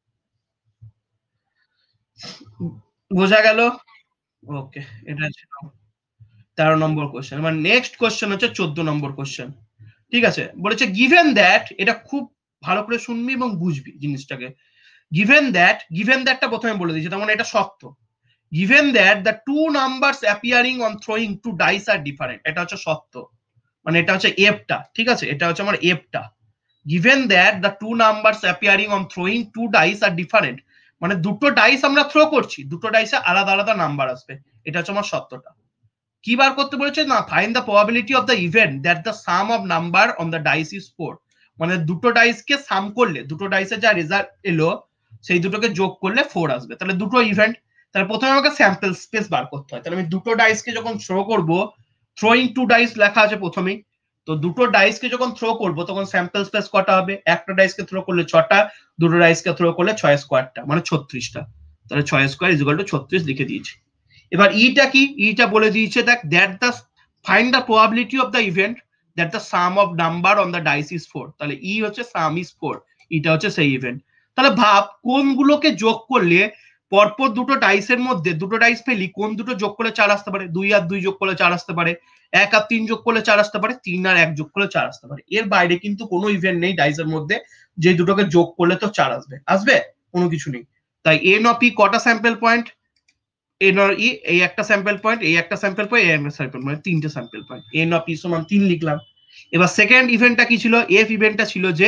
বোঝা গেল ওকে। এটা ছিল 13 নম্বর কোয়েশ্চেন। আমার নেক্সট কোয়েশ্চেন হচ্ছে 14 নম্বর কোয়েশ্চেন, ঠিক আছে। বলেছে গিভেন দ্যাট, এটা খুব ভালো করে শুনবি এবং বুঝবি জিনিসটাকে। গিভেন দ্যাটটা প্রথমে বলে দিয়েছে, তার মানে এটা সত্য। Given that the two numbers appearing on throwing two dice are different, এটা হচ্ছে সত্য, মানে এটা হচ্ছে এফটা, ঠিক আছে, এটা হচ্ছে আমার এফটা। given that the two numbers appearing on throwing two dice are different, মানে দুটো ডাইস আমরা থ্রো করছি, দুটো ডাইসে আলাদা আলাদা নাম্বার আসবে, এটা হচ্ছে আমার সত্যটা। কি বার করতে বলেছে না find the probability of the event that the sum of number on the dice is 4, মানে দুটো ডাইসকে সাম করলে দুটো ডাইসে যা রেজাল্ট এলো সেই দুটোকে যোগ করলে 4 আসবে, তাহলে দুটো ইভেন্ট। তাহলে প্রথমে আমাকে স্যাম্পল স্পেস বার করতে হয়, তাহলে আমি দুটো ডাইসকে যখন থ্রো করব, থ্রোইং টু ডাইস লেখা আছে প্রথমেই, তো দুটো ডাইসকে যখন থ্রো করব তখন স্যাম্পল স্পেস কটা হবে, একটা ডাইসকে থ্রো করলে 6টা, দুটো ডাইসকে থ্রো করলে 6 স্কোয়ারটা মানে 36টা, তাহলে 6 স্কোয়ার ইজ ইকুয়াল টু 36 লিখে দিয়েছি। এবার ইটা কি, ইটা বলে দিয়েছে দেখ that the find the probability of the event that the sum of number on the dice is 4, তাহলে ই হচ্ছে সাম ইজ 4, ইটা হচ্ছে সেই ইভেন্ট। তাহলে ভাব কোনগুলোকে যোগ করলে পরপর দুটো ডাইসের মধ্যে দুটো ডাইস পেলি কোন দুটো যোগ করলে 4 আসতে পারে? 2 আর 2 যোগ করলে 4 আসতে পারে, 1 আর 3 যোগ করলে 4 আসতে পারে, 3 আর 1 যোগ করলে 4 আসতে পারে। এর বাইরে কিন্তু কোনো ইভেন্ট নেই ডাইসের মধ্যে যে দুটোকে যোগ করলে তো 4 আসবে। আসবে? কোনো কিছু নেই। তাই এন অফ ই কটা sample point? N or E এই একটা স্যাম্পল পয়েন্ট, এই একটা স্যাম্পল পয়েন্ট, এই একটা স্যাম্পল পয়েন্ট, তিনটে sample point. N of E সমান 3 লিখলাম। এবার সেকেন্ড ইভেন্টটা কি ছিল? এফ ইভেন্টটা ছিল যে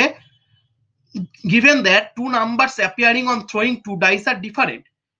given that two numbers appearing on throwing two dice are different,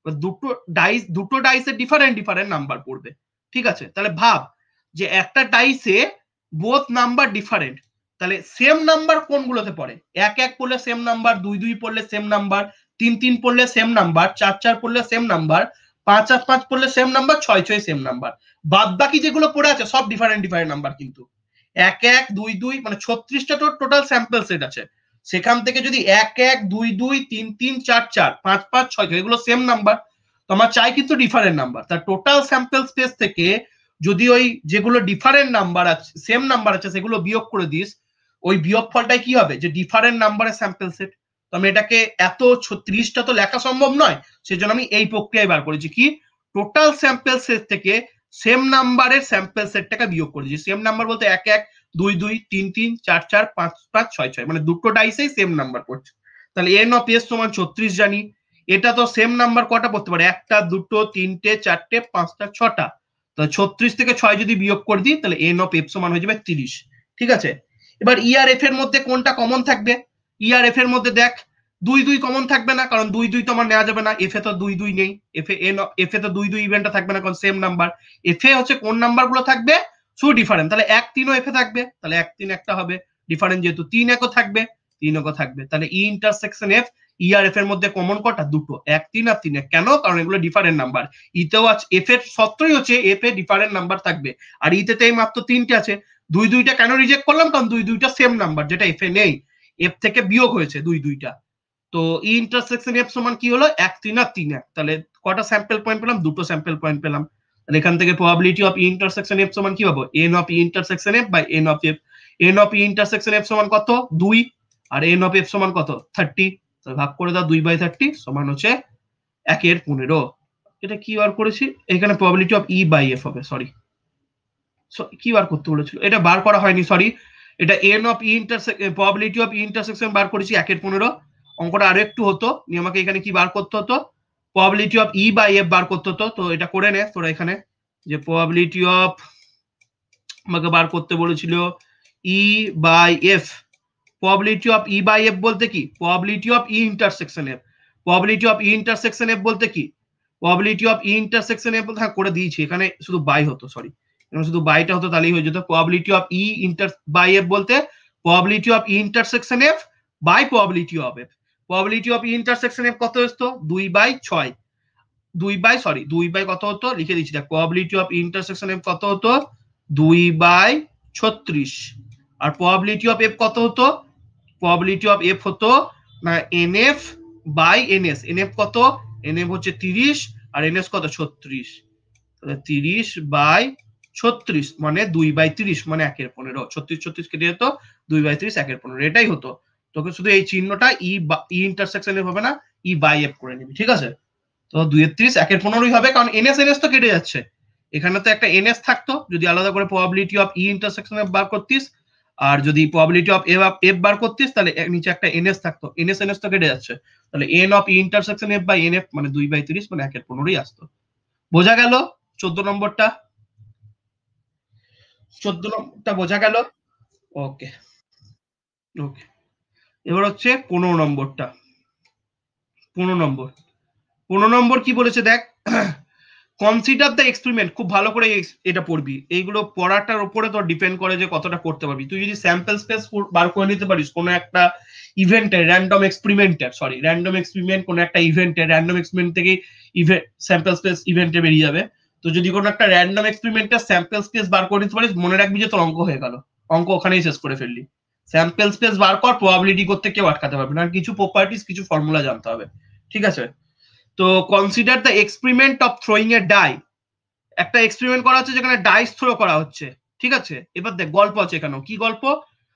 দুটো ডাইসে ডিফারেন্ট নাম্বার পড়বে। ঠিক আছে, তাহলে ভাব যে একটা ডাইসে বোথ নাম্বার ডিফারেন্ট, তাহলে সেম নাম্বার কোনগুলোতে পড়ে? 1 পড়লে সেম নাম্বার, 2 পড়লে সেম নাম্বার, 3 পড়লে সেম নাম্বার, 4 পড়লে সেম নাম্বার, 5 পড়লে সেম নাম্বার, 6 সেম নাম্বার। বাদ বাকি যেগুলো পড়ে আছে সব ডিফারেন্ট নাম্বার। কিন্তু 1 2 মানে 36টা টোটাল স্যাম্পল সেট আছে। সেখান থেকে যদি 1 2 2 3 3 4 4 5 5 6 এগুলো সেম নাম্বার, তো আমার চাই কিন্তু ডিফারেন্ট নাম্বার। তার টোটাল স্যাম্পল স্পেস থেকে যদি ওই যেগুলো ডিফারেন্ট নাম্বার আছে সেম নাম্বার আছে সেগুলো বিয়োগ করে দিস, ওই বিয়োগ ফলটাই কি হবে? যে ডিফারেন্ট নাম্বারের স্যাম্পল সেট। তো আমি এটাকে এত 36টা তো লেখা সম্ভব নয়, সেজন্য আমি এই প্রক্রিয়ায় বার করেছি কি টোটাল স্যাম্পল সেট থেকে সেম নাম্বারের স্যাম্পল সেটটাকে বিয়োগ করেছি। সেম নাম্বার বলতে 1 1 2 2 3 3 4 4 5 5 6 6 মানে দুটো ডাইসেই সেম নাম্বার পড়ছে। তাহলে এন অফ এস সমান 36 জানি। এটা তো সেম নাম্বার কটা পড়তে পারে? একটা, দুটো, তিনটে, চারটে, পাঁচটা, ছটা। তাহলে 36 থেকে 6 যদি বিয়োগ করে দিই তাহলে এন অফ এফ সমান হয়ে যাবে 30। ঠিক আছে, এবার ই আর এফ এর মধ্যে কোনটা কমন থাকবে? ই আর এফ এর মধ্যে দেখ 2 2 কমন থাকবে না, কারণ 2 2 তো আমার নেওয়া যাবে না। এফ এ তো 2 2 নেই, এফ এ তো 2 2 ইভেন্টটা থাকবে না, কারণ সেম নাম্বার। এফ এ হচ্ছে কোন নাম্বার গুলো থাকবে? শুধু ডিফারেন্ট। তাহলে 1 3 ও এফ এ থাকবে, তাহলে 1 3 একটা হবে ডিফারেন্ট, যেহেতু 3 1 ও থাকবে, 3 1 ও থাকবে। তাহলে ই ইন্টারসেকশন এফ ই আর এফ এর মধ্যে কমন কটা? দুটো, 1 3 আর 3 1। কেন? কারণ এগুলো ডিফারেন্ট নাম্বার। ইতেও আছে এফ এর সত্রই হচ্ছে এফ এ ডিফারেন্ট নাম্বার থাকবে, আর ইতে তো এই মাত্র 3টে আছে। 2 2টা কেন রিজেক্ট করলাম? কারণ 2 2টা সেম নাম্বার, যেটা এফ এ নেই, এফ থেকে বিয়োগ হয়েছে 2 2টা। তো ই ইন্টারসেকশন এফ সমান কি হলো? 1 3 আর 3 1। তাহলে কটা স্যাম্পল পয়েন্ট পেলাম? দুটো স্যাম্পল পয়েন্ট পেলাম। তাহলে এখান থেকে probability of E intersection F সমান কি পাবো? N of E intersection F by N of F. N of E intersection F সমান কত? 2, আর এন অফ এফ সমান কত? 30। তাহলে ভাগ করে দাও 2/30 সমান হচ্ছে 1/15। এটা কি বার করেছি? এখানে probability of E by F হবে, সরি কি বার করতে বলেছিল? এটা বার করা হয়নি, সরি। এটা N of E probability of E intersection বার করেছি 1/15। অঙ্কটা আরো একটু হতো, আমাকে এখানে কি বার করতে হতো? Probability of E by F বার করতে হতো। তো এটা করে নে তোরা এখানে, যে প্রবাবিলিটি অফ আমাকে বার করতে বলেছিল E by F. Probability of E by F বলতে কি? Probability of E intersection F. Probability of E intersection F বলতে কি? Probability of E intersection F বলতে, হ্যাঁ করে দিয়েছি, এখানে শুধু বাই হতো, সরি, শুধু বাইটা হতো তাহলেই হয়ে যেত। Probability of E inter by F বলতে probability of E intersection F by probability of F. Probability of E intersection F কত হতো? 2/6। 2 বাই কত হতো? লিখে দিচ্ছি, দেখ প্রবাবিলিটি অফ ইন্টারসেকশন এফ কত হতো? 2/36। আর প্রবাবিলিটি অফ এফ কত হতো? প্রবাবিলিটি অফ এফ হতো না এনএফ বাই এনএস। এনএফ কত? এনএফ হচ্ছে 30 আর এনএস কত? 36। তাহলে 30/36 মানে 2/30 মানে 1/15। 36 36 কেটে যেত, 2/30 1/15, এটাই হতো। তোকে শুধু এই চিহ্নটা ই ইন্টারসেকশন এফ হবে না, ই বাই এফ করে নিবি। ঠিক আছে, তো 2/30 1/15ই হবে, কারণ এনএস এনএস তো কেটে যাচ্ছে। এখানে তো একটা এনএস থাকতো যদি আলাদা করে probability of E intersection F বার করতিস, আর যদি প্রবাবিলিটি অফ এফ বার করতিস তাহলে নিচে একটা এনএস থাকতো। এনএস এনএস তো কেটে যাচ্ছে, তাহলে N of E intersection F by NF মানে 2/30 মানে 1/15ই আসতো। বোঝা গেল 14 নম্বরটা? 14 নম্বরটা বোঝা গেল? ওকে ওকে, এবার হচ্ছে 15 নম্বরটা। 15 নম্বর কি বলেছে দেখ, কনসিডার দ্য এক্সপেরিমেন্ট। খুব ভালো করে এটা পড়বি, এইগুলো পড়াটার উপরে তোর ডিপেন্ড করে যে কতটা করতে পারবি। তুই যদি স্যাম্পল স্পেস বার করে নিতে পারিস কোনো একটা ইভেন্টের, র্যান্ডম এক্সপেরিমেন্ট কোনো একটা ইভেন্টের, র্যান্ডম এক্সপেরিমেন্ট থেকে স্যাম্পল স্পেস ইভেন্টে বেরিয়ে যাবে। তো যদি কোনো একটা র্যান্ডম এক্সপেরিমেন্টের স্যাম্পল স্পেস বার করে নিতে পারিস, মনে রাখবি যে তোর অঙ্ক হয়ে গেল, অঙ্ক ওখানেই শেষ করে ফেললি। স্যাম্পল স্পেস বার কর, প্রবাবিলিটি করতে কেউ আটকাতে পারবে না, কিছু প্রপার্টিস কিছু ফর্মুলা জানতে হবে। ঠিক আছে, তো consider the experiment of throwing a die. একটা এক্সপেরিমেন্ট করা হচ্ছে যেখানে ডাইস থ্রো করা হচ্ছে। ঠিক আছে, এবার দেখ গল্প আছে এখানেও। কি গল্প?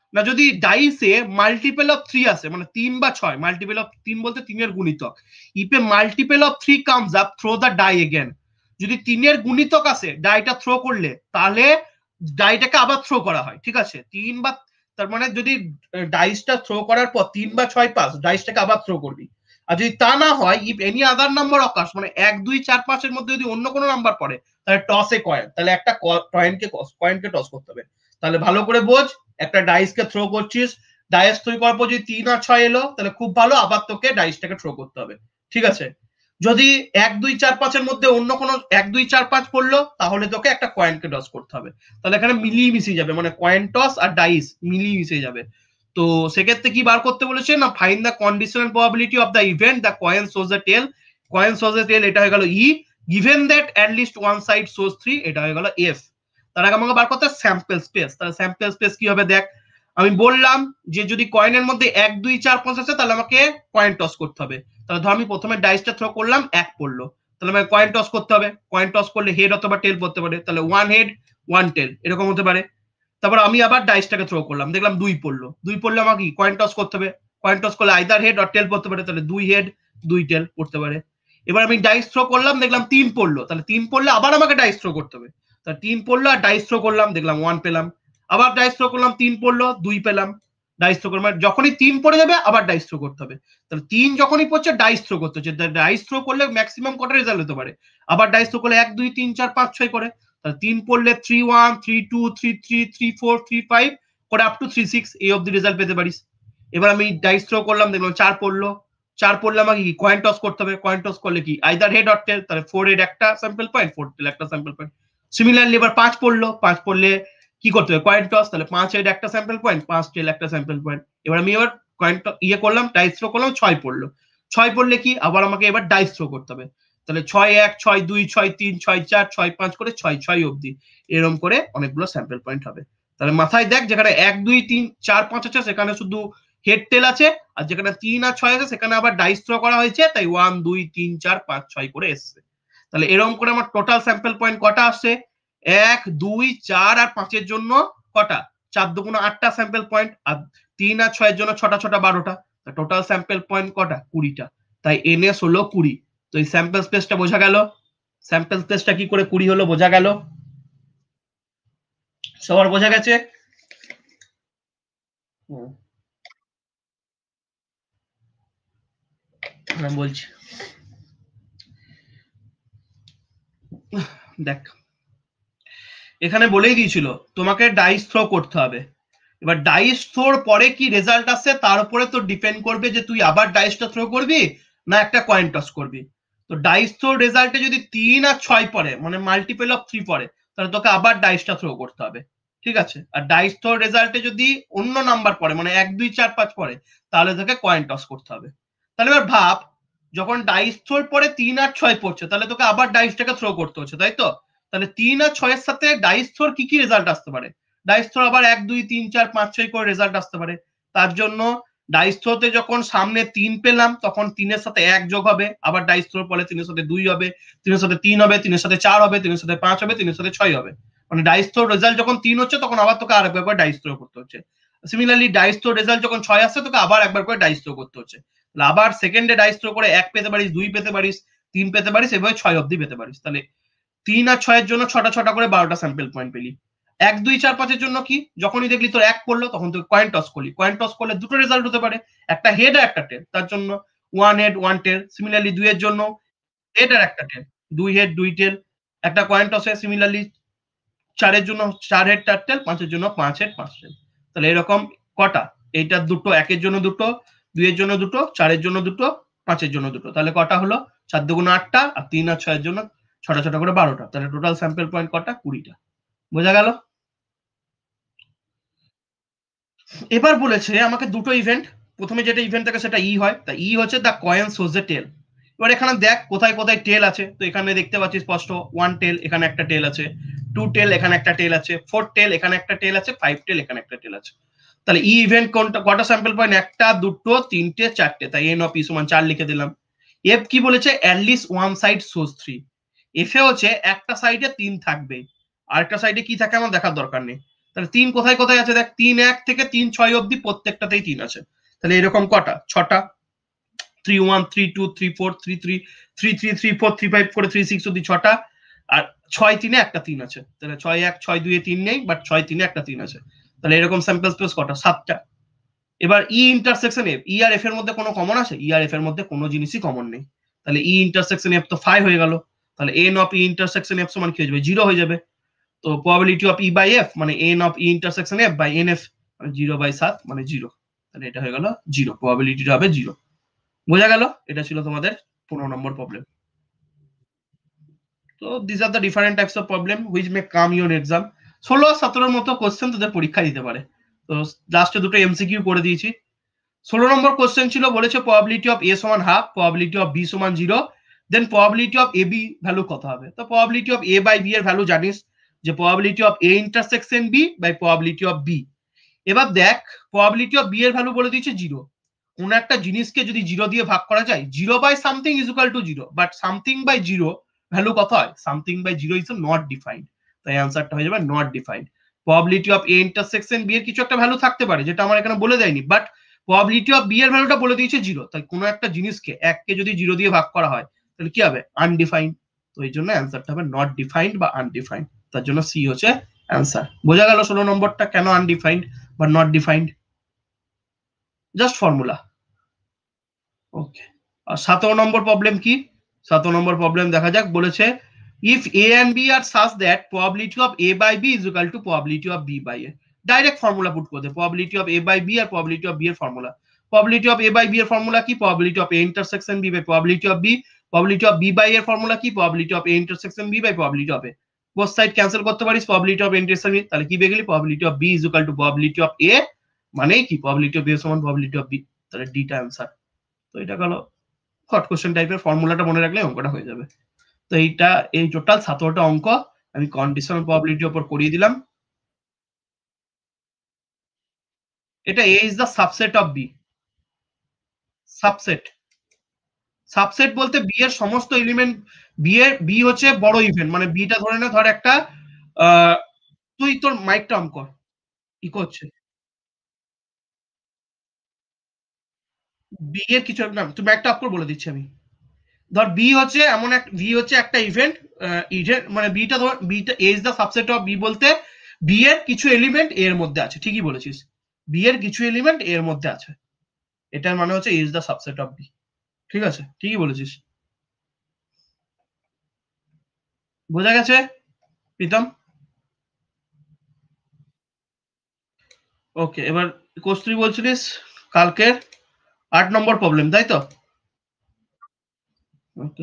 না যদি ডাইসে মাল্টিপল অফ 3 আসে, মানে 3 বা 6, মাল্টিপল অফ 3 বলতে 3 এর গুণিতক, if a multiple of 3 comes up throw the die again, যদি 3 এর গুণিতক আসে ডাইটা থ্রো করলে, তাহলে ডাইটাকে আবার থ্রো করা হয়, ঠিক আছে? 3 বা, তার মানে যদি ডাইসটা থ্রো করার পর 3 বা 6 পাস, ডাইসটাকে আবার থ্রো করবি। আর যদি তা না হয়, if any other number occurs, মানে 1 2 4 5 এর মধ্যে যদি অন্য কোনো নাম্বার পড়ে, তাহলে টস এ কয়েন, তাহলে একটা কয়েনকে টস করতে হবে। তাহলে ভালো করে বোঝ, একটা ডাইসকে থ্রো করছিস, ডাইস থ্রো করার পর যদি 3 আর 6 এলো, তাহলে খুব ভালো, আবার তোকে ডাইসটাকে থ্রো করতে হবে, ঠিক আছে? যদি 1 2 4 5 এর মধ্যে অন্য কোনো 1 2 4 5 পড়লো, তাহলে তোকে একটা কয়েনকে টস করতে হবে। তাহলে এখানে মিলিয়ে মিশিয়ে যাবে, মানে কয়েন টস আর ডাইস মিলিয়ে মিশিয়ে যাবে। তো সেক্ষেত্রে কি বার করতে বলেছে না, find the conditional probability of the event the coin shows the tail, coin shows the tail, এটা হয়ে গেল E, given that at least one side shows 3, এটা হয়ে গেল এফ। তার আগে আমাকে বার করতে স্যাম্পল স্পেস। তাহলে স্যাম্পল স্পেস কি হবে দেখ, আমি বললাম যে যদি কয়েনের মধ্যে 1 2 4 5 আছে, তাহলে আমাকে কয়েন টস করতে হবে। তাহলে ধর আমি প্রথমে ডাইসটা থ্রো করলাম, 1 পড়লো, তাহলে আমাকে কয়েন টস করতে হবে। কয়েন টস করলে হেড অথবা টেল পড়তে পারে, তাহলে 1 হেড 1 টেল এরকম হতে পারে। তারপর আমি আবার ডাইসটাকে থ্রো করলাম, দেখলাম 2 পড়লো, 2 পড়লে আমাকে কয়েন টস করতে হবে। কয়েন টস করলে আইদার হেড অর টেল পড়তে পারে, তাহলে 2 হেড 2 টেল পড়তে পারে। এবার আমি ডাইস থ্রো করলাম, দেখলাম 3 পড়লো, তাহলে 3 পড়লে আবার আমাকে ডাইস থ্রো করতে হবে। তাহলে 3 পড়লো আর ডাইস থ্রো করলাম, দেখলাম 1 পেলাম। আবার ডাইস থ্রো করলাম, 3 পড়লো, 2 পেলাম। ডাইস থ্রো করলাম, যখনই 3 পড়ে যাবে আবার ডাইস থ্রো করতে হবে। তাহলে 3 যখনই পড়ছে ডাইস থ্রো করতে হচ্ছে। ডাইস থ্রো করলে ম্যাক্সিমাম কটা রেজাল্ট হতে পারে? আবার ডাইস থ্রো করলে 1 2 3 4 5 6 করে। তাহলে 3 পড়লে 3 1 3 2 3 3 3 4 3 5 করে আপ টু 3 6 এই অবধি রেজাল্ট পেতে পারিস। এবার আমি ডাইস থ্রো করলাম, দেখলাম 4 পড়লো, 4 পড়লে আমাকে কি কয়েন টস করতে হবে। কয়েন টস করলে কি আইদার হেড অর টেল, তাহলে 4 হেড একটা স্যাম্পল পয়েন্ট, 4 টেল একটা স্যাম্পল পয়েন্ট। সিমিলারলি এবার 5 পড়লো, 5 পড়লে কি করতে হবে, কয়েন টস, তাহলে 5 হেড একটা স্যাম্পল পয়েন্ট, 5 টেল একটা স্যাম্পল পয়েন্ট। এবার আমি এবার কয়েন ইয়ে করলাম, ডাইস থ্রো করলাম, 6 পড়লো, 6 পড়লে কি আবার আমাকে এবার ডাইস থ্রো করতে হবে। তাহলে 6 1 6 2 6 3 6 4 6 5 করে 6 6 অবধি, এরকম করে অনেকগুলো স্যাম্পল পয়েন্ট হবে। তাহলে মাথায় দেখ, যেখানে 1 2 3 4 5 আছে সেখানে শুধু হেড টেল আছে, আর যেখানে 3 আর 6 আছে সেখানে আবার ডাইস থ্রো করা হয়েছে, তাই 1 2 3 4 5 6 করে এসছে। তাহলে এরকম করে আমার টোটাল স্যাম্পল পয়েন্ট কটা আসছে, 1 2 4 আর 5 এর জন্য কটা, 4 2 8টা স্যাম্পল পয়েন্ট, আর 3 আর 6 এর জন্য 6টা 6টা 12টা। টোটাল স্যাম্পল পয়েন্ট কটা, 20টা। তাই এনএস হলো 20। তো এই স্যাম্পল স্পেসটা বোঝা গেল, স্যাম্পল স্পেসটা কি করে 20 হলো বোঝা গেল, সবার বোঝা গেছে? বলছি দেখ, এখানে বলেই দিয়েছিল তোমাকে ডাইস থ্রো করতে হবে। এবার ডাইস থ্রোর পরে কি রেজাল্ট আসছে তার উপরে তো ডিপেন্ড করবে যে তুই আবার ডাইসটা থ্রো করবি না একটা কয়েন টস করবি। তো ডাইস থ্রো রেজাল্টে যদি 3 আর 6 পড়ে, মানে মাল্টিপল অফ 3 পড়ে, তাহলে তোকে আবার ডাইসটা থ্রো করতে হবে, ঠিক আছে? আর ডাইস থ্রো রেজাল্টে যদি অন্য নাম্বার পড়ে, মানে 1 2 4 5 পড়ে, তাহলে তোকে কয়েন টস করতে হবে। তাহলে এবার ভাব, যখন ডাইস থ্রোর পরে 3 আর 6 পড়ছে, তাহলে তোকে আবার ডাইসটাকে থ্রো করতে হচ্ছে, তাই তো? তাহলে 3 আর 6 এর সাথে ডাইস থ্রোর কি কি রেজাল্ট আসতে পারে? ডাইস থ্রো আবার 1 2 3 4 5 6 করে রেজাল্ট আসতে পারে। তার জন্য ডাইস থ্রোতে যখন সামনে 3 পেলাম, তখন 3 এর সাথে 1 যোগ হবে, আবার ডাইস থ্রোর পরে 3 এর সাথে 2 হবে, 3 এর সাথে 3 হবে, 3 এর সাথে 4 হবে, 3 এর সাথে 5 হবে, 3 এর সাথে 6 হবে। মানে ডাইস থ্রোর রেজাল্ট যখন 3 হচ্ছে, তখন আবার তোকে আরেকবার করে ডাইস থ্রো করতে হচ্ছে। সিমিলারলি ডাইস থ্রোর রেজাল্ট যখন 6 আসছে, তোকে আবার একবার করে ডাইস থ্রো করতে হচ্ছে। আবার সেকেন্ডে ডাইস থ্রো করে 1 পেতে পারিস, 2 পেতে পারিস, 3 পেতে পারিস, এভাবে 6 অবধি পেতে পারিস। তাহলে 3 আর 6 এর জন্য 6টা 6টা করে 12টা স্যাম্পল পয়েন্ট পেলি। 1 2 4 5 এর জন্য কি, যখনই দেখলি তোর 1 পড়লো, তখন তুই কয়েন টস করলি। কয়েন টস করলে দুটো রেজাল্ট হতে পারে, একটা হেড আর একটা টেল, তার জন্য 1 হেড 1 টেল। সিমিলারলি 2 এর জন্য হেড আর একটা টেল, 2 হেড 2 টেল। একটা কয়েন টসে সিমিলারলি 4 এর জন্য 4 হেড 4 টেল, 5 এর জন্য 5 হেড 5 টেল। তাহলে এরকম কটা, এইটা দুটো, 1 এর জন্য দুটো, 2 এর জন্য দুটো, 4 এর জন্য দুটো, 5 এর জন্য দুটো। তাহলে কটা হলো, 4 2 8টা, আর 3 আর 6 এর জন্য 6টা 6টা করে 12টা। তাহলে টোটাল স্যাম্পল পয়েন্ট কটা, 20টা। বোঝা গেল? এবার বলেছে আমাকে দুটো ইভেন্ট, প্রথমে যেটা ইভেন্ট থাকে সেটা ই হয়, তা ই হচ্ছে the coin shows the tail. এবার এখানে দেখ কোথায় কোথায় টেল আছে, তো এখানে দেখতে পাচ্ছিস স্পষ্ট 1 টেল, এখানে একটা টেল আছে, 2 টেল, এখানে একটা টেল আছে, 4 টেল, এখানে একটা টেল আছে, 5 টেল, এখানে একটা টেল আছে। তাহলে ই ইভেন্ট কোনটা, কটা স্যাম্পল পয়েন্ট, একটা দুটো তিনটে চারটে, তাই এন অফ ই সমান 4 লিখে দিলাম। এফ কি বলেছে, at least one side shows 3। F এ হচ্ছে একটা সাইডে 3 থাকবে, আরেকটা সাইডে কি থাকে আমার দেখার দরকার নেই। তাহলে 3 কোথায় কোথায় আছে দেখ, 3 1 থেকে 3 6 অবধি প্রত্যেকটাতেই 3 আছে। তাহলে এরকম কটা, 6টা, 3 1 3 2 3 4 3 3 3 3 3 4 3 5 4 3 6 অবধি 6টা, আর 6 3 একটা 3 আছে। তাহলে 6 1 6 2 3 নেই, বাট 6 3 একটা 3 আছে। তাহলে এরকম স্যাম্পল স্পেস কটা, 7টা। এবার ই ইন্টারসেকশন এফ, ই আর এফ এর মধ্যে কোনো কমন আছে? ই আর এফ এর মধ্যে কোনো জিনিসই কমন নেই। তাহলে ই ইন্টারসেকশন এফ তো 5 হয়ে গেল। তাহলে N of E intersection F সমান কি হয়ে যাবে, 0 হয়ে যাবে। তো probability of E by F মানে N of E intersection F by N F মানে 0/7 মানে 0। তাহলে এটা হয়ে গেল 0, প্রবাবিলিটিটা হবে 0। বোঝা গেল? এটা ছিল তোমাদের 15 নম্বর প্রবলেম। তো this are the different types of problem which may come your exam. 16 আর 17 মতো কোশ্চেন তোদের পরীক্ষা দিতে পারে। তো লাস্টে দুটো এমসিকিউ করে দিয়েছি। 16 নম্বর কোশ্চেন ছিল, বলেছে প্রবাবিলিটি অফ এ সমান হাফ, প্রবাবিলিটি অফ বি সমান 0, then probability of A B value কত হবে? তো probability of A by B এর ভ্যালু জানিস যে probability of A intersection B by probability of B. এবার দেখ প্রবাবিলিটি অফ বি এর ভ্যালু বলে দিয়েছে 0। কোন একটা জিনিসকে যদি 0 দিয়ে ভাগ করা যায়, 0 by something is equal to 0, but something by 0 value কত হয়? Something by 0 is not defined. তাই অ্যান্সারটা হয়ে যাবে not defined. Probability of A intersection B এর কিছু একটা ভ্যালু থাকতে পারে যেটা আমার এখানে বলে দেয়নি, বাট প্রবাবিলিটি অফ বি এর ভ্যালুটা বলে দিয়েছে 0। তাই কোনো একটা জিনিসকে 1 কে যদি 0 দিয়ে ভাগ করা হয় তাহলে কি হবে? আনডিফাইন্ড। তো এই জন্য অ্যান্সারটা হবে নট ডিফাইন্ড বা আনডিফাইন্ড। তার জন্য সি হচ্ছে অ্যান্সার। বোঝা গেল 16 নম্বরটা কেন আনডিফাইন্ড বা not defined? Just formula. Okay. আর 17 নম্বর প্রবলেম কি? 17 নম্বর প্রবলেম দেখা যাক। বলেছে if A and B are such that probability of A by B is equal to probability of B by A. Direct formula put করে দে, probability of A by B আর probability of B এর formula. Probability of A by B এর formula কি? Probability of A intersection B by probability of B. Probability of B by এর formula কি? Probability of A intersection B by probability of A. Both side cancel করতে পারিস, probability of intersection B, তাহলে কি পেয়ে গেলি? Probability of B is equal to probability of A, মানে কি? প্রবাবিলিটি অফ এ সমান প্রবাবিলিটি অফ বি। তাহলে ডিটা অ্যান্সার। তো এটা গেল শর্ট কোশ্চেন টাইপের, ফর্মুলাটা মনে রাখলে অঙ্কটা হয়ে যাবে। তো এইটা এই টোটাল 17টা অঙ্ক আমি কন্ডিশনাল প্রবাবিলিটির উপর করিয়ে দিলাম। এটা A is the subset of B. Subset, subset বলতে বি এর সমস্ত এলিমেন্ট, বি হচ্ছে বড় ইভেন্ট, মানে বিটা ধরে না, ধর একটা তুই তোর মাইকটা অন কর, কি করছে? বি এর কিছু না, তুই মাইকটা অফ করে বলে দিচ্ছি আমি। ধর বি হচ্ছে এমন এক, বি হচ্ছে একটা ইভেন্ট, ইভেন্ট মানে বিটা ধর, beta A is the subset of B বলতে বি এর কিছু এলিমেন্ট এর মধ্যে আছে। ঠিকই বলেছিস, বি এর কিছু এলিমেন্ট এর মধ্যে আছে, এটার মানে হচ্ছে is the subset of B. ঠিক আছে, ঠিকই বলেছিস। বোঝা গেছে প্রীতম? ওকে, এবার কোর্স তুই বলছিলিস কালকের 8 নম্বর প্রবলেম, তাই তো? ওকে,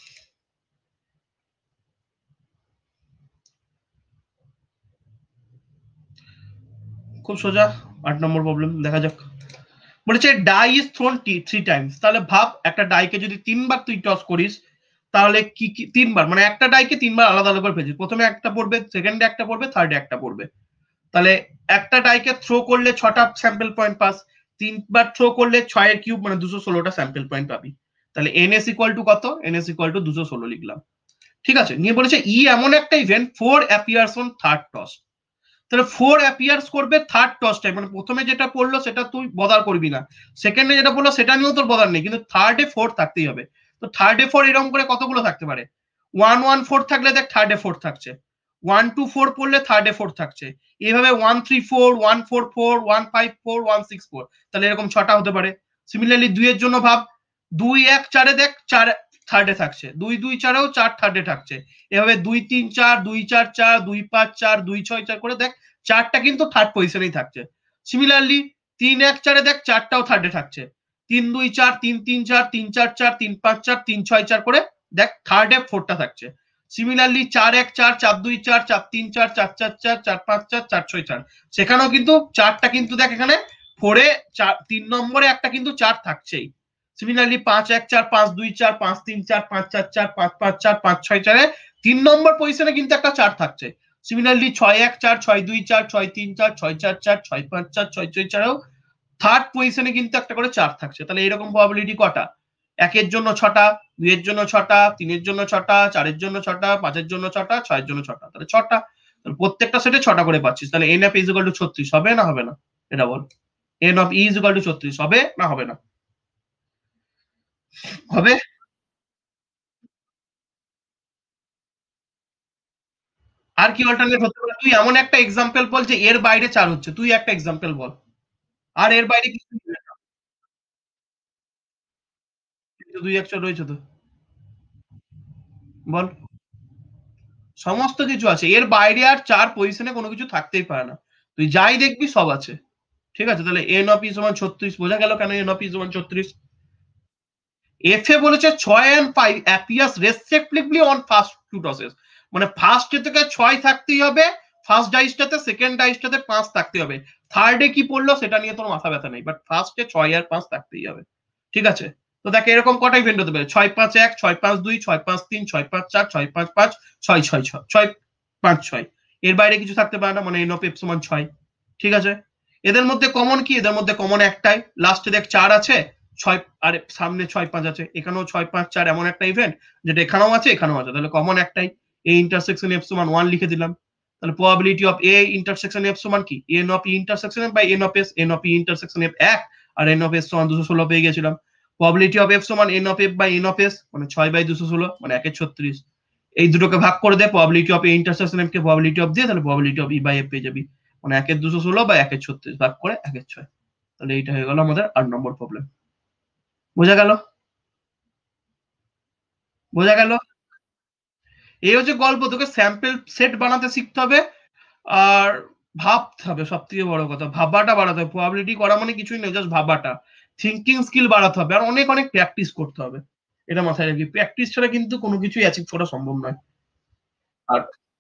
খুব সোজা। 8 নম্বর প্রবলেম দেখা যাক। বলেছে ডাই ইজ থ্রোন 3 টাইমস। তাহলে ভাব একটা ডাইকে যদি 3বার তুই টস করিস, তাহলে কি কি 3বার, মানে একটা ডাইকে 3বার আলাদা আলাদা করে ফেলছিস। প্রথমে একটা পড়বে, সেকেন্ডে একটা পড়বে, থার্ডে একটা পড়বে। তাহলে একটা ডাইকে থ্রো করলে 6টা স্যাম্পল পয়েন্ট পাস, 3বার থ্রো করলে 6 এর কিউব মানে 216টা স্যাম্পল পয়েন্ট পাবি। তাহলে এনএস ইকুয়াল টু কত? এনএস ইকুয়াল টু 216 লিখলাম। ঠিক আছে, নিয়ে বলেছে ই এমন একটা event 4 appears on third toss. তাহলে 4 অ্যাপিয়ার্স করবে থার্ড টস টাইম, মানে প্রথমে যেটা পড়লো সেটা তুই বদার করবি না, সেকেন্ডে যেটা পড়লো সেটা নিয়েও তোর বদার নেই, কিন্তু থার্ডে 4 থাকতেই হবে। তো থার্ডে 4 এরকম করে কতগুলো থাকতে পারে? 1 1 4 থাকলে দেখ থার্ডে 4 থাকছে, 1 2 4 পড়লে থার্ডে 4 থাকছে, এইভাবে 1 3 4 1 4 4 1 5 4 1 6 4, তাহলে এরকম 6টা হতে পারে। সিমিলারলি 2 এর জন্য ভাব, 2 1 4 এ দেখ 4 থার্ডে থাকছে, 2 2 4 এও 4 থার্ডে থাকছে, এভাবে 2 3 4 2 4 4 2 5 4 2 6 4 করে দেখ 4টা কিন্তু থার্ড পজিশনেই থাকছে। সিমিলারলি 3 1 4 এ দেখ 4টাও থার্ডে থাকছে, 3 2 4 3 3 4 3 4 4 3 5 4 3 6 4 করে দেখ থার্ডে 4টা থাকছে। সিমিলারলি 4 1 4 4 2 4 4 3 4 4 4 4 4 5 4 4 6 4, সেখানেও কিন্তু 4টা কিন্তু দেখ এখানে 4 এ 3 নম্বরে একটা কিন্তু 4 থাকছেই। সিমিলারলি 5 1 4 5 2 4 5 3 4 5 4 4 5 5 4 5 6 4 এ 3 নম্বর পজিশনে কিন্তু একটা 4 থাকছে। সিমিলারলি 6 1 4 6 2 4 6 3 4 6 4 4 6 5 4 6 6 4 এও থার্ড পজিশনে কিন্তু একটা করে 4 থাকছে। তাহলে এরকম প্রবাবিলিটি কটা? 1 এর জন্য 6টা, 2 এর জন্য 6টা, 3 এর জন্য 6টা, 4 এর জন্য 6টা, 5 এর জন্য 6টা, 6 এর জন্য 6টা, তাহলে 6টা। প্রত্যেকটা সেটে 6টা করে পাচ্ছিস, তাহলে n of is equal to 36 হবে না হবে না? এটা বল। n of is equal to 36 হবে না হবে না? হবে। আর কি অল্টারনেট হতে পারে? তুই এমন একটা এক্সাম্পল বল যে এর বাইরে 4 হচ্ছে, তুই একটা এক্সাম্পল বল। আর এর বাইরে কিছু নেই। কিন্তু 2 1 রয়েছে তো, বল। সমস্ত কিছু আছে, এর বাইরে আর 4 পজিশনে কোনো কিছু থাকতেই পারে না। তুই যাই দেখবি সব আছে। ঠিক আছে, তাহলে n অফ ই সমান 36, বোঝা গেল কেন n অফ ই সমান 36। এফ এ বলেছে 6 and 5 appears respectively on first two tosses, মানে ফার্স্ট থেকে 6 থাকতেই হবে, ফার্স্ট ডাইসটাতে, সেকেন্ড ডাইসটাতে 5 থাকতে হবে। থার্ডে কি পড়লো সেটা নিয়ে তোর মাথা ব্যথা নেই, বাট ফার্স্টে 6 আর 5 থাকতেই হবে। ঠিক আছে, তো দেখ এরকম কটা ইভেন্ট হতে পারে, 6 5 1, 6 5 2, 6 5 3, 6 5 4, 6 5 5 6 6 6, 6 5 6। এর বাইরে কিছু থাকতে পারে না, মানে এন অফ এফ সমান 6। ঠিক আছে, এদের মধ্যে কমন কি? এদের মধ্যে কমন একটাই, লাস্টে দেখ 4 আছে, 6 আর সামনে 6 5 আছে, এখানেও 6 5 4 এমন একটা ইভেন্ট যেটা এখানেও আছে এখানেও আছে, তাহলে কমন একটাই। এ ইন্টারসেকশন এফ সমান 1 লিখে দিলাম। তাহলে probability of A intersection F সমান কি? N of E intersection F by N of S, N of E intersection F 1 আর এন অফ এস সমান 216 পেয়ে গেছিলাম। প্রবাবিলিটি অফ এফ সমান N of F by N of S, মানে 6 by 216, মানে 1 এর 36। এই দুটোকে ভাগ করে দে, probability of A intersection F কে প্রবাবিলিটি অফ দিয়ে, তাহলে probability of E by F পেয়ে যাবি, মানে 1 এর 216 বা 1 এর 36 ভাগ করে 1 এর 6। তাহলে এইটা হয়ে গেল আমাদের 8 নম্বর প্রবলেম। বোঝা গেল? বোঝা গেল? এই হচ্ছে গল্প, তোকে স্যাম্পল সেট বানাতে শিখতে হবে, আর ভাবতে হবে, সব থেকে বড় কথা ভাবাটা বাড়াতে হবে। প্রবাবিলিটি করা মানে কিছুই নেই, জাস্ট ভাবাটা, থিঙ্কিং স্কিল বাড়াতে হবে, আর অনেক অনেক প্র্যাকটিস করতে হবে। এটা মাথায় রাখবি, প্র্যাকটিস ছাড়া কিন্তু কোনো কিছুই অ্যাচিভ করা সম্ভব নয়। আর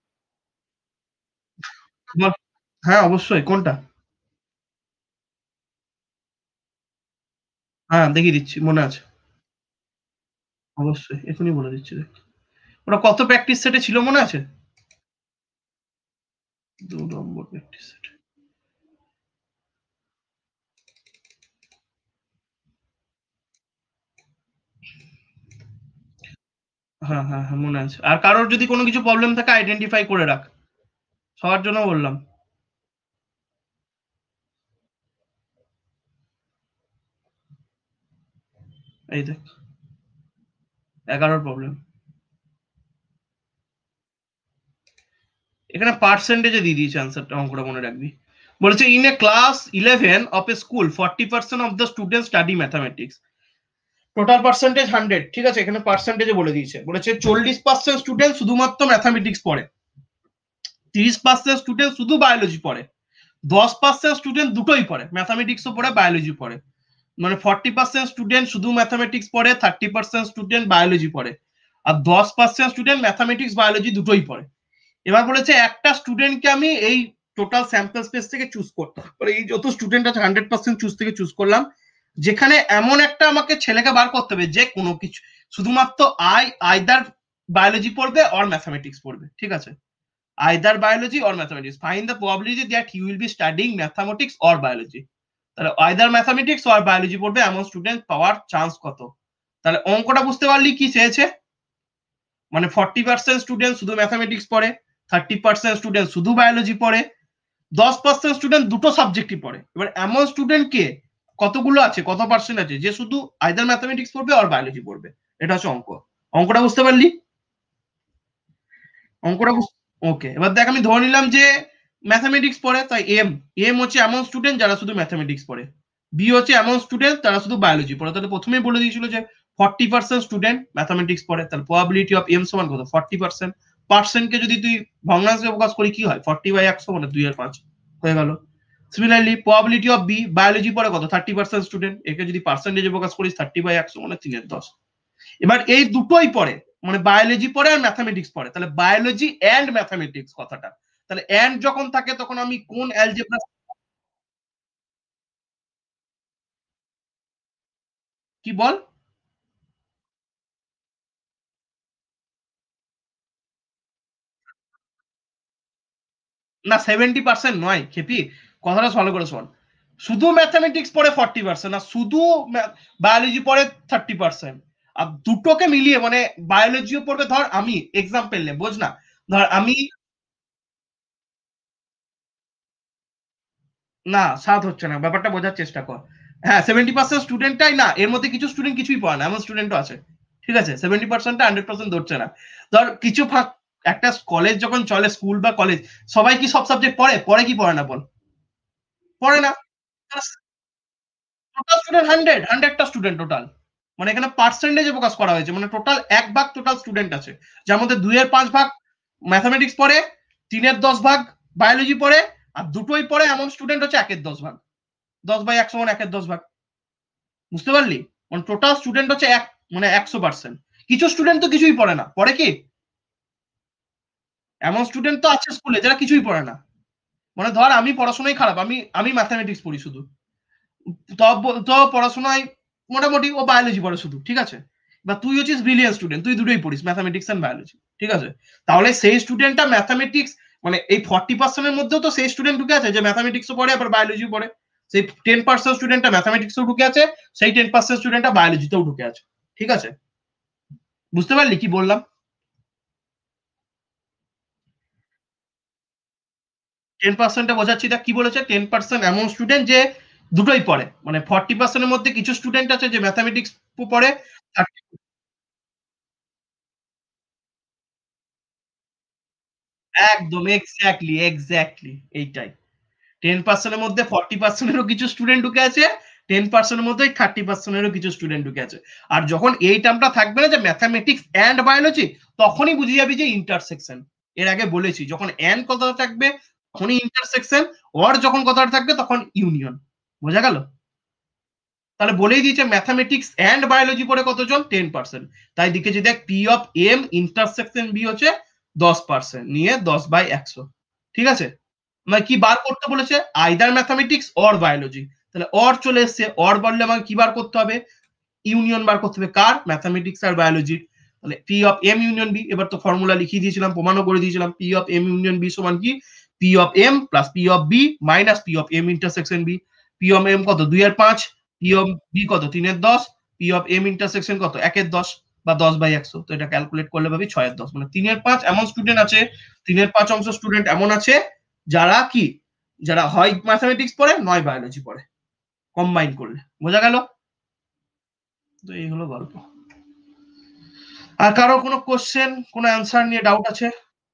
বল। হ্যাঁ অবশ্যই, কোনটা? হ্যাঁ দেখিয়ে দিচ্ছি, মনে আছে। অবশ্যই এখনই বলে দিচ্ছি, দেখ ওটা কত প্র্যাকটিস সেটে ছিল মনে আছে? 2 নম্বর প্র্যাকটিস সেট। হ্যাঁ হ্যাঁ হ্যাঁ মনে আছে, আর কারোর যদি কোনো কিছু প্রবলেম থাকে আইডেন্টিফাই করে রাখ, সবার জন্য বললাম। এই দেখ 11 প্রবলেম, এখানে পার্সেন্টেজে দিয়ে দিয়েছে অ্যান্সারটা, অঙ্কটা মনে রাখবি। বলেছে in a class 11 of a school 40% of the student study mathematics, total percentage 100। ঠিক আছে, এখানে পার্সেন্টেজে বলে দিয়েছে, বলেছে 40% স্টুডেন্ট শুধুমাত্র ম্যাথামেটিক্স পড়ে, 30% স্টুডেন্ট শুধু বায়োলজি পড়ে, 10% স্টুডেন্ট দুটোই পড়ে, ম্যাথামেটিক্সও পড়ে বায়োলজি পড়ে, মানে 40% স্টুডেন্ট শুধু ম্যাথামেটিক্স পড়ে, 30% স্টুডেন্ট বায়োলজি পড়ে, আর 10% স্টুডেন্ট ম্যাথামেটিক্স বায়োলজি দুটোই পড়ে। এবার বলেছে একটা স্টুডেন্টকে আমি এই টোটাল স্যাম্পল স্পেস থেকে চুজ করতাম, এই যত স্টুডেন্ট আছে 100% চুজ থেকে চুজ করলাম, যেখানে এমন একটা আমাকে ছেলেকে বার করতে হবে যে কোনো কিছু শুধুমাত্র আইদার বায়োলজি পড়বে অর ম্যাথামেটিক্স পড়বে। ঠিক আছে, either biology or mathematics, find the probability that he will be studying mathematics or biology. তাহলে আইদার ম্যাথামেটিক্স অর বায়োলজি পড়বে এমন স্টুডেন্ট পাওয়ার চান্স কত? তাহলে অঙ্কটা বুঝতে পারলি কি চেয়েছে, মানে 40% স্টুডেন্ট শুধু ম্যাথামেটিক্স পড়ে, 30% স্টুডেন্ট শুধু বায়োলজি পড়ে, 10% স্টুডেন্ট দুটো সাবজেক্টই পড়ে। এবার এমন স্টুডেন্ট কে কতগুলো আছে, কত পার্সেন্ট আছে যে শুধু আইদার ম্যাথামেটিক্স পড়বে আর বায়োলজি পড়বে। এটা হচ্ছে অঙ্ক। অঙ্কটা বুঝতে পারলি? অঙ্কটা ওকে, এবার দেখ আমি ধরে নিলাম যে ম্যাথামেটিক্স পড়ে, তাই এম, এম হচ্ছে এমন স্টুডেন্ট যারা শুধু ম্যাথামেটিক্স পড়ে, বি হচ্ছে এমন স্টুডেন্ট তারা শুধু বায়োলজি পড়ে। তাহলে প্রথমেই বলে দিয়েছিল যে 40% স্টুডেন্ট ম্যাথামেটিক্স পড়ে, তাহলে প্রবাবিলিটি অফ এম সমান কত? 40%। পার্সেন্টকে যদি তুই ভগ্নাংশে প্রকাশ করি কি হয়? 40/100, মানে 2/5 হয়ে গেল। Similarly probability of B, biology পড়ে কত? 30% স্টুডেন্ট, একে যদি পার্সেন্টেজে প্রকাশ করিস 30/100, মানে 3/10। এবার এই দুটোই পড়ে, মানে বায়োলজি পড়ে আর ম্যাথামেটিক্স পড়ে, তাহলে বায়োলজি এন্ড ম্যাথামেটিক্স কথাটা, তাহলে এন্ড যখন থাকে তখন আমি কোন অ্যালজেব্রা, কি বল? না 70% নয় খেপি, কথাটা ভালো করে শোন। শুধু ম্যাথামেটিক্স পড়ে 40%, আর শুধু বায়োলজি পড়ে 30%, আর দুটোকে মিলিয়ে মানে বায়োলজিও পড়বে, ধর আমি এক্সাম্পল নে, বোঝ না, ধর আমি না 7 হচ্ছে না, ব্যাপারটা বোঝার চেষ্টা কর। হ্যাঁ 70% স্টুডেন্টটাই না, এর মধ্যে কিছু স্টুডেন্ট কিছুই পড়ে না, এমন স্টুডেন্টও আছে। ঠিক আছে, 70% টা 100% ধরছে না। ধর কিছু ফাঁক, একটা কলেজ যখন চলে, স্কুল বা কলেজ, সবাই কি সব সাবজেক্ট পড়ে? পড়ে কি পড়ে না বল? পড়ে না। টোটাল স্টুডেন্ট 100 টা স্টুডেন্ট টোটাল। মানে এখানে পার্সেন্টেজে প্রকাশ করা হয়েছে, মানে টোটাল 1 ভাগ টোটাল স্টুডেন্ট আছে, যার মধ্যে 2 এর 5 ভাগ ম্যাথমেটিক্স পড়ে, 3 এর 10 ভাগ বায়োলজি পড়ে, আর দুটোই পড়ে এমন স্টুডেন্ট হচ্ছে 1 এর 10 ভাগ। 10/100 মানে 1 এর 10 ভাগ। বুঝতে পারলি? মানে টোটাল স্টুডেন্ট হচ্ছে এক, মানে 100%। কিছু স্টুডেন্ট তো কিছুই পড়ে না, পড়ে কি? এমন স্টুডেন্ট তো আছে স্কুলে যারা কিছুই পড়ে না। মানে ধর আমি পড়াশোনায় খারাপ, আমি আমি ম্যাথমেটিক্স পড়ি শুধু, তো পড়াশোনায় মোটামুটি ও বায়োলজি পড়ে শুধু, ঠিক আছে? বা তুই হচ্ছিস ব্রিলিয়ান্ট স্টুডেন্ট, তুই দুটোই পড়িস, ম্যাথমেটিক্স এন্ড বায়োলজি, ঠিক আছে? তাহলে সেই স্টুডেন্টটা ম্যাথমেটিক্স, মানে এই 40% এর মধ্যেও তো সেই স্টুডেন্ট ঢুকে আছে যে ম্যাথমেটিক্সও পড়ে আবার বায়োলজিও পড়ে। সেই 10% স্টুডেন্টটা ম্যাথমেটিক্সেও ঢুকে আছে, সেই 10% স্টুডেন্টটা বায়োলজিতেও ঢুকে আছে। ঠিক আছে? বুঝতে পারলি কি বললাম? 10% টা বোঝাচ্ছি, দেখ কি বলেছে, 10% এমন স্টুডেন্ট যে দুটোই পড়ে, মানে 40% এর মধ্যে কিছু স্টুডেন্ট আছে যে ম্যাথমেটিক্স পড়ে। একদম এক্স্যাক্টলি এক্স্যাক্টলি এইটাই। 10% এর মধ্যে 40% এরও কিছু স্টুডেন্ট ঢুকে আছে, 10% এর মধ্যে 30% এরও কিছু স্টুডেন্ট ঢুকে আছে। আর যখন এই টার্মটা থাকবে না যে ম্যাথামেটিক্স এন্ড বায়োলজি, তখনই বুঝে যাবি যে ইন্টারসেকশন। এর আগে বলেছি, যখন এন্ড কথাটা থাকবে তখনই ইন্টারসেকশন, অর যখন কথাটা থাকবে তখন ইউনিয়ন। বোঝা গেল? তাহলে বলেই দিয়েছে ম্যাথামেটিক্স এন্ড বায়োলজি পড়ে কতজন? 10%। তাই লিখেছি দেখ, P of M intersection B হচ্ছে 10%, নিয়ে 10/100। ঠিক আছে? মানে কি বার করতে বলেছে? Either mathematics or biology. তাহলে অর চলে এসছে, অর বললে আমাকে কি বার করতে হবে? ইউনিয়ন বার করতে হবে, কার? ম্যাথামেটিক্স আর বায়োলজি। তাহলে P of M union B, এবার তো ফর্মুলা লিখিয়ে দিয়েছিলাম, প্রমাণও করে দিয়েছিলাম, P of M union B সমান কি? P of M plus P of B minus P of M intersection B. P of M কত? 2 এর 5, পি অফ বি কত? 3 এর 10, পি অফ এম ইন্টারসেকশন কত? 1 এর 10 বা 10/100। তো এটা ক্যালকুলেট করলে পাবি 6 এর 10, মানে 3 এর 5 এমন স্টুডেন্ট আছে, 3 এর 5 অংশ স্টুডেন্ট এমন আছে যারা কি, যারা হয় ম্যাথামেটিক্স পড়ে নয় বায়োলজি পড়ে, কম্বাইন করলে। বোঝা গেল? তো এই হলো গল্প। আর কারো কোনো কোশ্চেন, কোনো অ্যান্সার নিয়ে ডাউট আছে?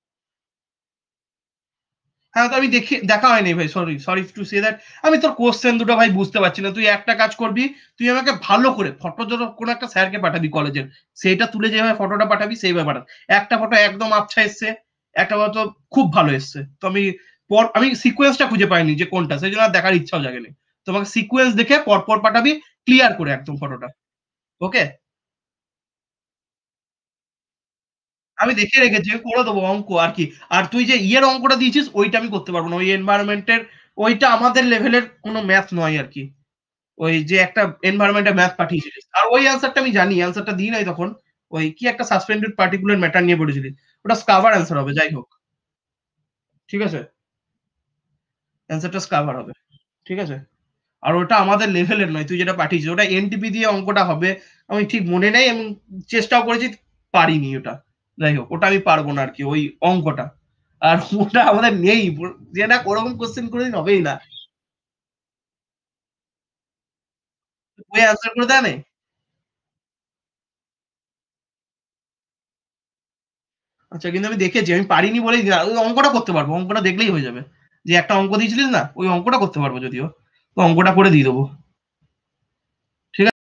হ্যাঁ, তো আমি দেখা হয়নি ভাই, sorry sorry to say that. আমি তোর কোশ্চেন দুটো ভাই বুঝতে পারছি না। তুই একটা কাজ করবি, তুই আমাকে ভালো করে ফটো, ধরো কোনো একটা স্যারকে পাঠাবি কলেজের, সেইটা তুলে যেভাবে ফটোটা পাঠাবি সেইভাবে পাঠাবি। একটা ফটো একদম আবছা এসছে, একটা ফটো খুব ভালো এসছে, তো আমি সিকোয়েন্সটা খুঁজে পাইনি যে কোনটা, সেই জন্য আর দেখার ইচ্ছাও জাগেনি। তোমাকে সিকোয়েন্স দেখে পরপর পাঠাবি, ক্লিয়ার করে একদম ফটোটা। ওকে? আমি দেখে রেখেছি, আমি করে দেবো অঙ্ক আর কি। আর তুই যে ইয়ের অঙ্কটা দিয়েছিস ওইটা আমি করতে পারবো না, ওই এনভায়রনমেন্টের, ওইটা আমাদের লেভেলের কোনো ম্যাথ নয় আর কি। ওই যে একটা এনভায়রনমেন্টের ম্যাথ পাঠিয়েছিলিস, আর ওই অ্যান্সারটা আমি জানি, অ্যান্সারটা দিই নাই তখন। ওই কি একটা সাসপেন্ডেড পার্টিকুলার ম্যাটার নিয়ে পড়েছিলিস, ওটা স্কাভার অ্যান্সার হবে, যাই হোক। ঠিক আছে? অ্যান্সারটা স্কাভার হবে। ঠিক আছে? আর ওটা আমাদের লেভেলের নয়, তুই যেটা পাঠিয়েছিস ওটা এনটিপি দিয়ে অঙ্কটা হবে। আমি ঠিক মনে নেই, এবং চেষ্টাও করেছি, পারিনি ওটা। যাই হোক, ওটা আমি পারবো না আর কি, ওই অঙ্কটা। আর ওটা আমাদের নেই, যে না ওরকম কোশ্চেন কোনোদিন হবেই না। ওই অ্যান্সার করে দেয় না। আচ্ছা, কিন্তু আমি দেখেছি, আমি পারিনি বলেই ওই অঙ্কটা করতে পারবো, অঙ্কটা দেখলেই হয়ে যাবে। যে একটা অঙ্ক দিয়েছিলিস না, ওই অঙ্কটা করতে পারবো যদিও, তো অঙ্কটা করে দিয়ে দেবো। ঠিক আছে?